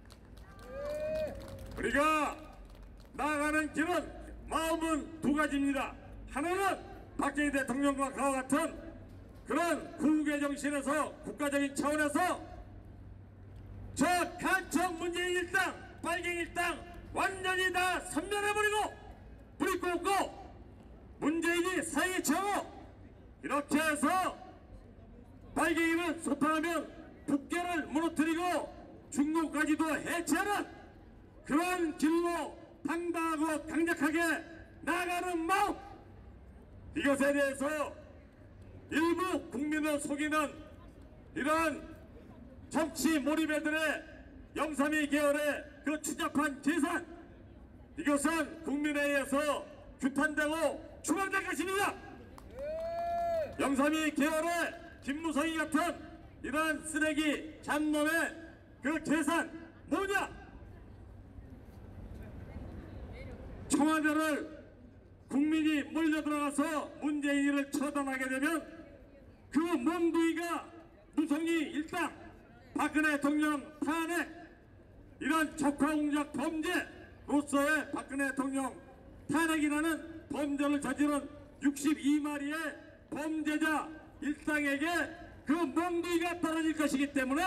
우리가 나아가는 길은 마음은 두 가지입니다. 하나는 박정희 대통령과 그와 같은 그런 구국의 정신에서 국가적인 차원에서 저 간첩 문재인 일당, 빨갱이 일당 완전히 다 섬멸해버리고 불이 꽂고 문재인이 사형에 처하고 이렇게 해서 빨갱이는 소탕하면 북계를 무너뜨리고 중국까지도 해체하는 그런 길로 당당하고 강력하게 나아가는 마음 이것에 대해서 일부 국민을 속이는 이러한 정치 몰입애들의 영삼위 계열의 그 추잡한 계산 이것은 국민에 의해서 규탄되고 추방될 것입니다. 영삼위 계열의 김무성이 같은 이러한 쓰레기 잡놈의 그 계산 뭐냐? 청와대를 국민이 몰려들어가서 문재인을 처단하게 되면 그 몽둥이가 무성이 일당 박근혜 대통령 탄핵 이런 적화공작 범죄로서의 박근혜 대통령 탄핵이라는 범죄를 저지른 육십이 마리의 범죄자 일당에게 그 몽둥이가 떨어질 것이기 때문에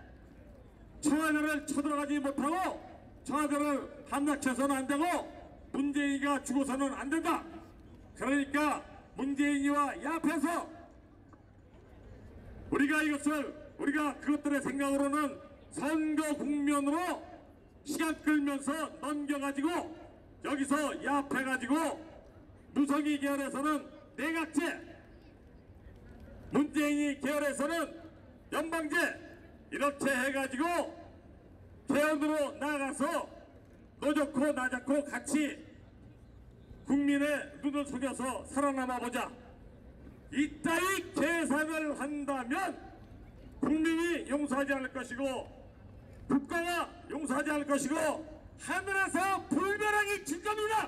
청와대를 쳐들어가지 못하고 청와대를 함락해서는 안 되고 문재인이가 죽어서는 안 된다. 그러니까 문재인이와 야합해서 우리가 이것을 우리가 그것들의 생각으로는 선거 국면으로 시간 끌면서 넘겨가지고 여기서 야합해가지고 무성이 계열에서는 내각제 문재인이 계열에서는 연방제 이렇게 해가지고 개헌으로 나가서 너 좋고 나 좋고 같이 국민의 눈을 속여서 살아남아 보자. 이따위 계산을 한다면 국민이 용서하지 않을 것이고 국가가 용서하지 않을 것이고 하늘에서 불벼락이 칠 겁니다.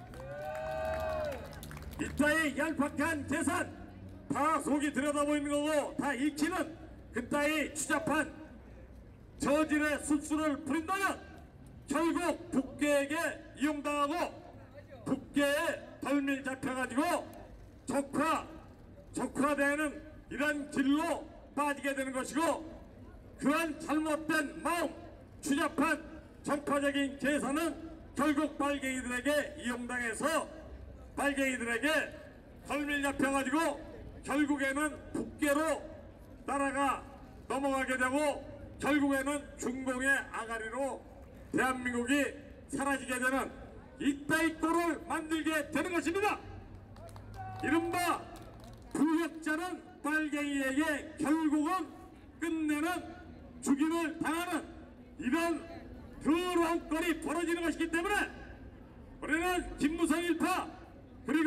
이따위 얄팍한 계산 다 속이 들여다보이는 거고 다 익히는 그따위 추잡한 저질의 술수를 부린다면 결국 북계에게 이용당하고 북계에 덜밀 잡혀가지고 적화, 적화되는 이런 길로 빠지게 되는 것이고 그런 잘못된 마음, 추잡한 정파적인 계산은 결국 빨갱이들에게 이용당해서 빨갱이들에게 덜밀 잡혀가지고 결국에는 북계로 나라가 넘어가게 되고 결국에는 중공의 아가리로 대한민국이 사라지게 되는 이따위 꼴을 만들게 되는 것입니다. 이른바 부역자는 빨갱이에게 결국은 끝내는 죽임을 당하는 이런 더러운 꼴이 벌어지는 것이기 때문에 우리는 김무성 일파 그리고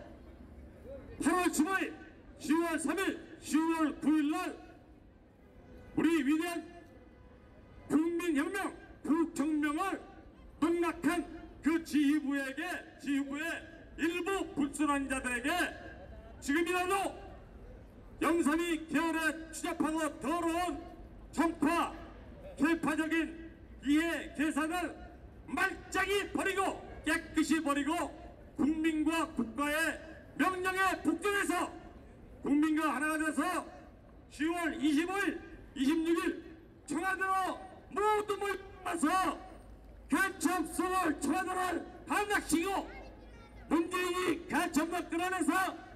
팔월 십오일, 시월 삼일, 시월 구일날 우리 위대한 국민혁명, 국혁명을 농락한 그 지휘부에게 지휘부의 일부 불순한 자들에게 지금이라도 영삼이 계열에 추잡하고 더러운 정파, 계파적인 이해 계산을 말짱히 버리고 깨끗이 버리고 국민과 국가의 명령에 복종해서 국민과 하나가 돼서 시월 이십오일, 이십육일 청와대로 모두 모여서 가처분을 청와대를 반납시키고 문재인이 가처분 끌어내서